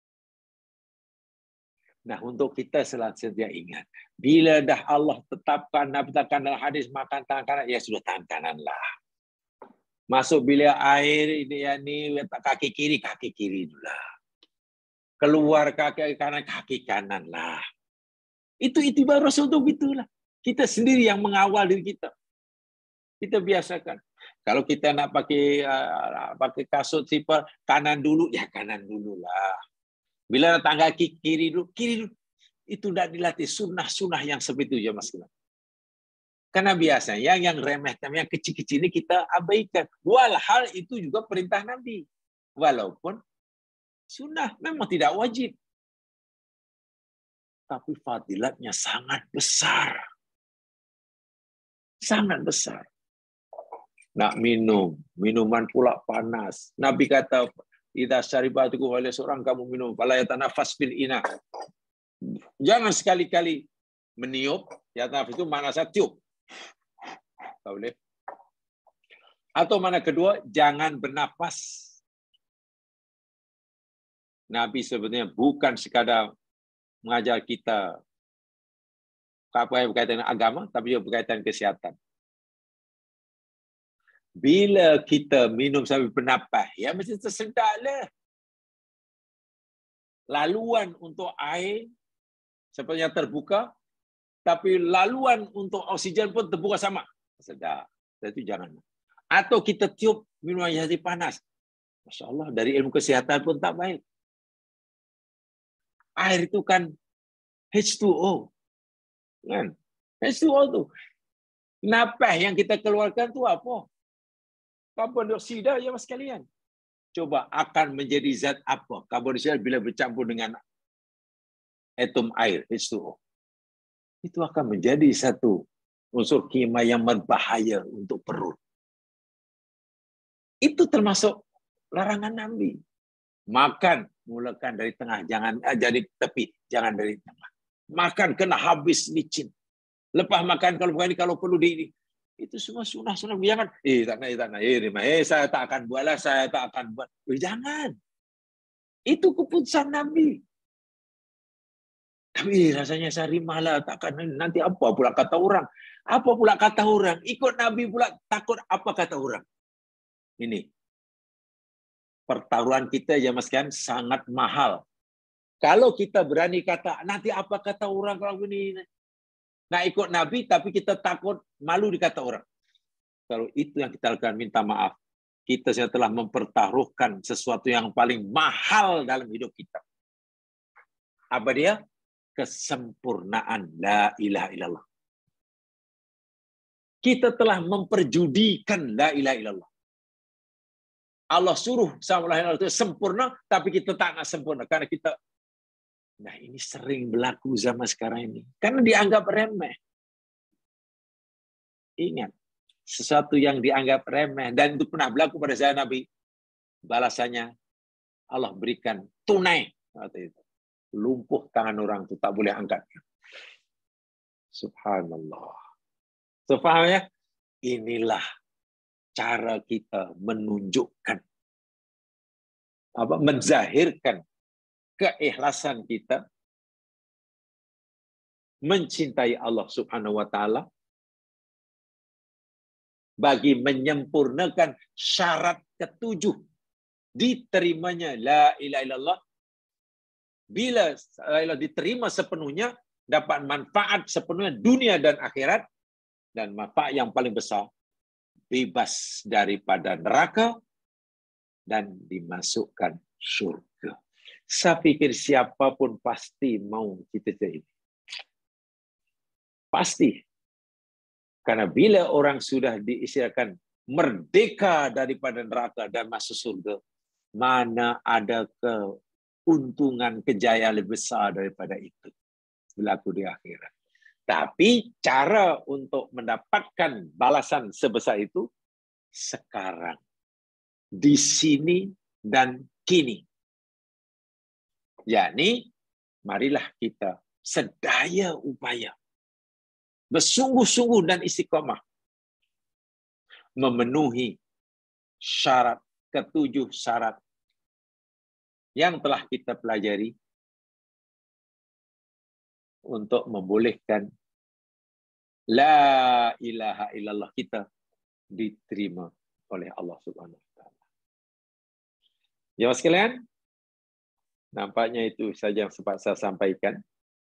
Nah, untuk kita selanjutnya ingat, bila dah Allah tetapkan, Nabi tetapkan dalam hadis makan tangan kanan, ya sudah tangan kanan lah. Masuk bilik air, ini ya ni kaki kiri, kaki kiri dulu lah. Keluar kaki kanan, kaki kanan lah. Itu itibar Rasul itu begitulah. Kita sendiri yang mengawal diri kita. Kita biasakan. Kalau kita nak pakai uh, pakai kasut sipar kanan dulu, ya kanan dulu lah. Bila tangga kiri dulu, kiri dulu. Itu tidak dilatih sunnah-sunnah yang seperti itu ya Mas. Karena biasanya yang yang remeh, yang kecil-kecil ini kita abaikan. Walhal itu juga perintah Nabi. Walaupun sunnah memang tidak wajib. Tapi fadilatnya sangat besar. Sangat besar. Nak minum, minuman pula panas. Nabi kata, idza syaribatukum oleh seorang kamu minum, fala yatanafas fil ina. Jangan sekali-kali meniup, ya tanafas itu mana saya tiup. Tak boleh. Atau mana kedua, jangan bernapas. Nabi sebenarnya bukan sekadar mengajar kita apa yang berkaitan dengan agama, tapi juga berkaitan kesihatan. Bila kita minum sampai bernapas, ya mesti tersedaklah. Laluan untuk air sepertinya terbuka, tapi laluan untuk oksigen pun terbuka sama. Sedap. Itu jangan. Atau kita tiup minuman yang panas. Masya Allah, dari ilmu kesihatan pun tak baik. Air itu kan H two O. Kan? H two O tu. Napas yang kita keluarkan tu apa? Karbon dioksida ya mas sekalian. Coba akan menjadi zat apa? Karbon dioksida bila bercampur dengan atom air H two O. Itu akan menjadi satu unsur kimia yang berbahaya untuk perut. Itu termasuk larangan Nabi. Makan mulakan dari tengah, jangan eh, dari tepi, jangan dari tengah. Makan kena habis licin. Lepas makan kalau bukan kalau perlu di itu semua sunah-sunah. Jangan, eh tak nak, eh, tak nak, eh, eh saya tak akan buatlah, saya tak akan buat. Eh, jangan. Itu keputusan Nabi. Tapi rasanya saya rimalah, takkan nanti apa pula kata orang? Apa pula kata orang? Ikut Nabi pula takut apa kata orang? Ini pertaruhan kita ya mas kan sangat mahal. Kalau kita berani kata nanti apa kata orang kalau ini, nak ikut Nabi tapi kita takut malu dikata orang. Kalau itu yang kita lakukan, minta maaf. Kita sudah telah mempertaruhkan sesuatu yang paling mahal dalam hidup kita. Apa dia? Kesempurnaan la ilaha illallah. Kita telah memperjudikan la ilaha illallah. Allah suruh sama la ilaha illallah itu sempurna, tapi kita tak nak sempurna karena kita. Nah ini sering berlaku zaman sekarang ini, karena dianggap remeh. Ingat, sesuatu yang dianggap remeh dan itu pernah berlaku pada zaman Nabi, balasannya Allah berikan tunai. Lumpuh tangan orang itu tak boleh angkat. Subhanallah. So, faham ya? Inilah cara kita menunjukkan, apa, menzahirkan keikhlasan kita mencintai Allah Subhanahu wa taala bagi menyempurnakan syarat ketujuh diterimanya la ilaha illallah. Bila la ilaha diterima sepenuhnya, dapat manfaat sepenuhnya dunia dan akhirat, dan manfaat yang paling besar bebas daripada neraka dan dimasukkan surga. Saya pikir siapapun pasti mau cita-cita ini. Pasti. Karena bila orang sudah diistilahkan merdeka daripada neraka dan masuk surga, mana ada keuntungan, kejayaan lebih besar daripada itu berlaku di akhirat. Tapi cara untuk mendapatkan balasan sebesar itu sekarang, di sini dan kini. Yakni marilah kita sedaya upaya, bersungguh-sungguh dan istiqamah memenuhi syarat, ketujuh syarat yang telah kita pelajari untuk membolehkan la ilaha illallah kita diterima oleh Allah Subhanahu wa taala. Jemaah sekalian, nampaknya itu saja yang sempat saya sampaikan.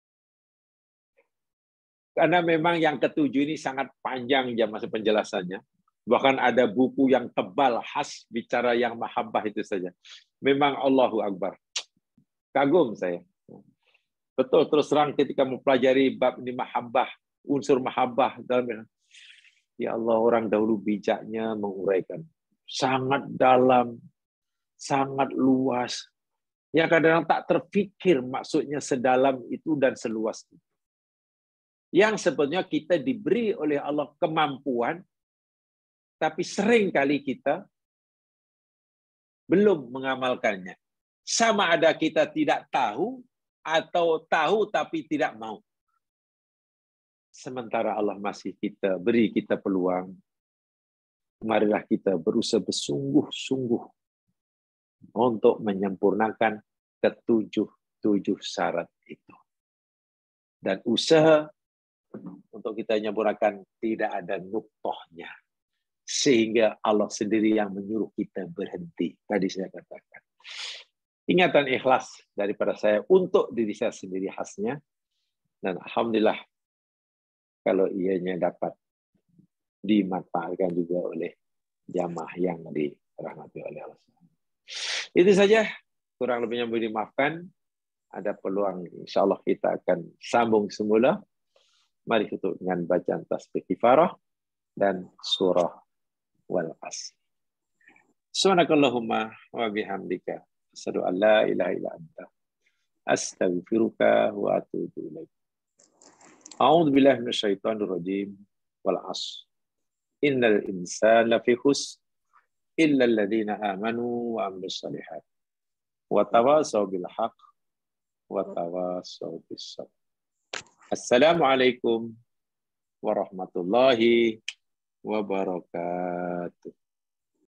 Karena memang yang ketujuh ini sangat panjang ya masa penjelasannya. Bahkan ada buku yang tebal khas bicara yang mahabbah itu saja. Memang Allahu Akbar. Kagum saya. Betul, terus terang ketika mempelajari bab ini mahabbah, unsur mahabbah dalam, ya Allah, orang dahulu bijaknya menguraikan. Sangat dalam, sangat luas. Yang kadang-kadang tak terfikir maksudnya sedalam itu dan seluas itu. Yang sebetulnya kita diberi oleh Allah kemampuan, tapi sering kali kita belum mengamalkannya. Sama ada kita tidak tahu, atau tahu tapi tidak mau. Sementara Allah masih kita beri kita peluang, marilah kita berusaha bersungguh-sungguh untuk menyempurnakan ketujuh-tujuh syarat itu. Dan usaha untuk kita menyempurnakan tidak ada nuktohnya. Sehingga Allah sendiri yang menyuruh kita berhenti. Tadi saya katakan. Ingatan ikhlas daripada saya untuk diri saya sendiri khasnya. Dan alhamdulillah kalau ianya dapat dimanfaatkan juga oleh jamaah yang dirahmati oleh Allah. Itu saja, kurang lebihnya boleh dimaafkan. Ada peluang insya Allah kita akan sambung semula. Mari tutup dengan bacaan tasbih kifarah dan surah wal asr. Subhanakallahumma wa bihamdika asyhadu an la ilaha illa anta astaghfiruka wa atubu ilaik. A'udzu billahi minasyaitonir rajim. Wal asr. Innal insana lafi khusr illa alladziina aamanu wa 'amilus shalihat wa tawassaw bil haqq wa tawassaw bis sabr. Assalamualaikum warahmatullahi wabarakatuh.